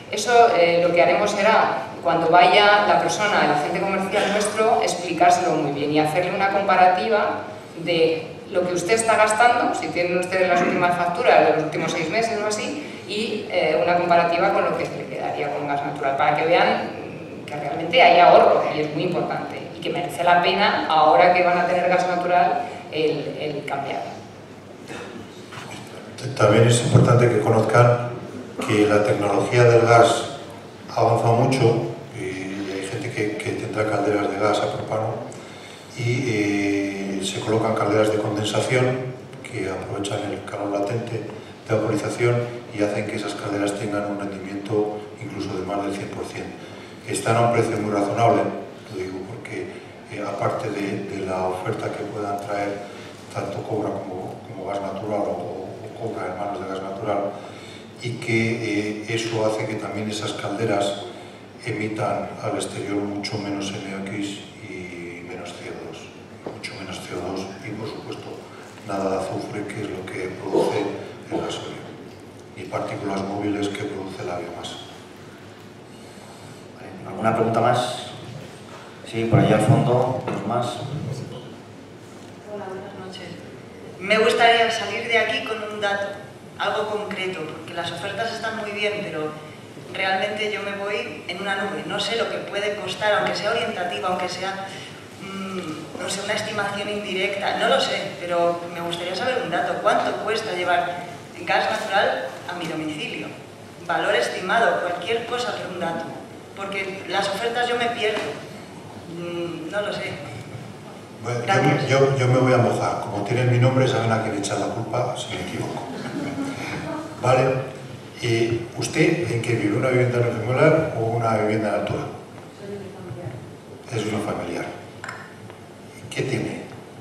Eso lo que haremos será, cuando vaya la persona, el agente comercial nuestro, explicárselo muy bien y hacerle una comparativa de lo que usted está gastando, si tienen ustedes las últimas facturas de los últimos 6 meses o así, y una comparativa con lo que se le quedaría con gas natural, para que vean que realmente hay ahorro, y es muy importante, y que merece la pena, ahora que van a tener gas natural, el cambiar. También es importante que conozcan que la tecnología del gas ha avanzado mucho y hay gente que tendrá calderas de gas a propano y se colocan calderas de condensación que aprovechan el calor latente de vaporización y hacen que esas calderas tengan un rendimiento incluso de más del 100%. Están a un precio muy razonable, lo digo porque aparte de la oferta que puedan traer tanto cobra como gas natural o cobra en manos de gas natural, y que eso hace que también esas calderas emitan al exterior mucho menos NOx y menos CO2, mucho menos CO2 y por supuesto nada de azufre, que es lo que produce el gasoil, y partículas móviles que produce la biomasa. ¿Alguna pregunta más? Sí, por allá al fondo, dos más. Hola, buenas noches. Me gustaría salir de aquí con un dato, algo concreto, porque las ofertas están muy bien, pero realmente yo me voy en una nube. No sé lo que puede costar, aunque sea orientativa, aunque sea, no sé, una estimación indirecta, no lo sé, pero me gustaría saber un dato. ¿Cuánto cuesta llevar gas natural a mi domicilio? Valor estimado, cualquier cosa, pero un dato. Porque las ofertas yo me pierdo. No lo sé. Bueno, yo me voy a mojar. Como tienen mi nombre, saben a quién echar la culpa si me equivoco. ¿Vale? ¿Usted en qué vive? ¿Una vivienda unifamiliar o una vivienda de altura? Es una familiar. ¿Qué tiene?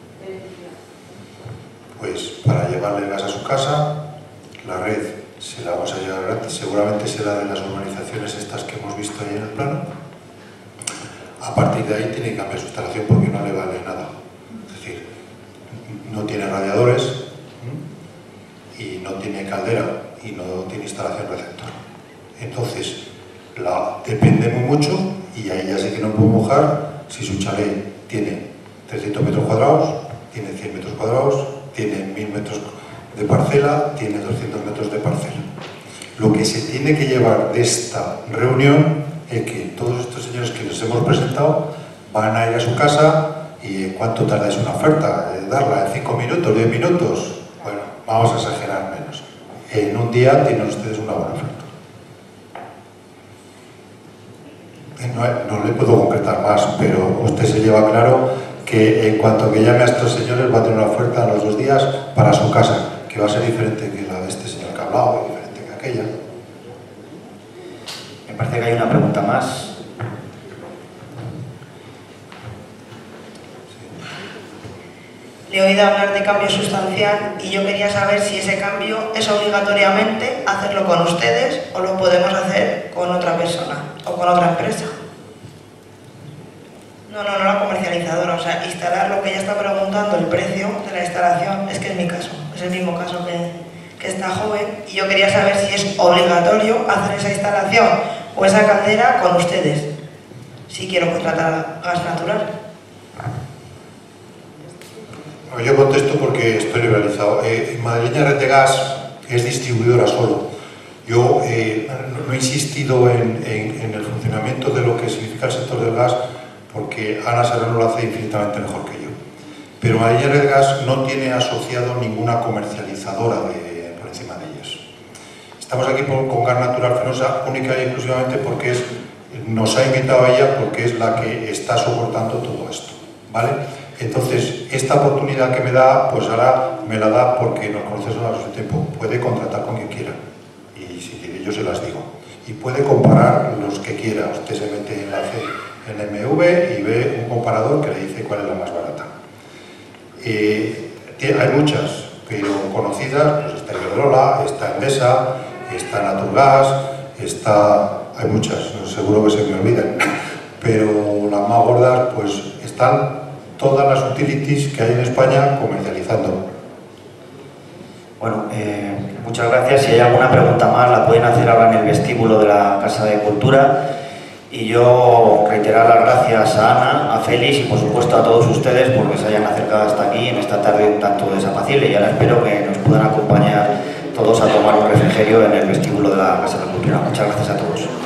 Pues para llevarle gas a su casa, la red se la vamos a llevar gratis, seguramente será de las urbanizaciones estas que hemos visto ahí en el plano. A partir de ahí tiene que cambiar su instalación porque no le vale nada. Es decir, no tiene radiadores y no tiene caldera y no tiene instalación receptor. Entonces, depende muy mucho y ahí ya sé que no puedo mojar si su chalet tiene 300 metros cuadrados, tiene 100 metros cuadrados, tiene 1000 metros de parcela, tiene 200 metros de parcela. Lo que se tiene que llevar de esta reunión es que todos estos señores que les hemos presentado van a ir a su casa y ¿en cuánto tardáis una oferta? ¿Darla en 5 minutos, 10 minutos? Bueno, vamos a exagerar menos. En un día tienen ustedes una buena oferta. No le puedo concretar más, pero usted se lleva claro que en cuanto que llame a estos señores va a tener una oferta a los 2 días para su casa, que va a ser diferente que la de este señor que ha hablado, diferente que aquella. Me parece que hay una pregunta más. Le he oído hablar de cambio sustancial y yo quería saber si ese cambio es obligatoriamente hacerlo con ustedes o lo podemos hacer con otra persona o con otra empresa. No la comercializadora, o sea, instalar lo que ella está preguntando, el precio de la instalación, es que es mi caso, es el mismo caso que esta joven, y yo quería saber si es obligatorio hacer esa instalación o esa caldera con ustedes, si quiero contratar gas natural. Yo contesto porque estoy liberalizado. Madrileña Red de Gas es distribuidora solo. Yo no he insistido en el funcionamiento de lo que significa el sector del gas porque Ana Serrano lo hace infinitamente mejor que yo. Pero Madrileña Red de Gas no tiene asociado ninguna comercializadora por encima de ellas. Estamos aquí con Gas Natural Fenosa única y exclusivamente porque nos ha invitado a ella porque es la que está soportando todo esto, ¿vale? Entonces, esta oportunidad que me da, pues ahora me la da porque nos conocemos a su tiempo. Puede contratar con quien quiera y si quiere yo se las digo. Y puede comparar los que quiera. Usted se mete en MV y ve un comparador que le dice cuál es la más barata. Hay muchas, pero conocidas, pues está Iberdrola, está Endesa, está Naturgas, hay muchas, seguro que se me olvidan, pero las más gordas pues están todas las utilities que hay en España comercializando. Bueno, Muchas gracias. Si hay alguna pregunta más, la pueden hacer ahora en el vestíbulo de la Casa de Cultura. Y yo reiterar las gracias a Ana, a Félix y por supuesto a todos ustedes porque se hayan acercado hasta aquí en esta tarde un tanto desapacible. Y ahora espero que nos puedan acompañar todos a tomar un refrigerio en el vestíbulo de la Casa de Cultura. Muchas gracias a todos.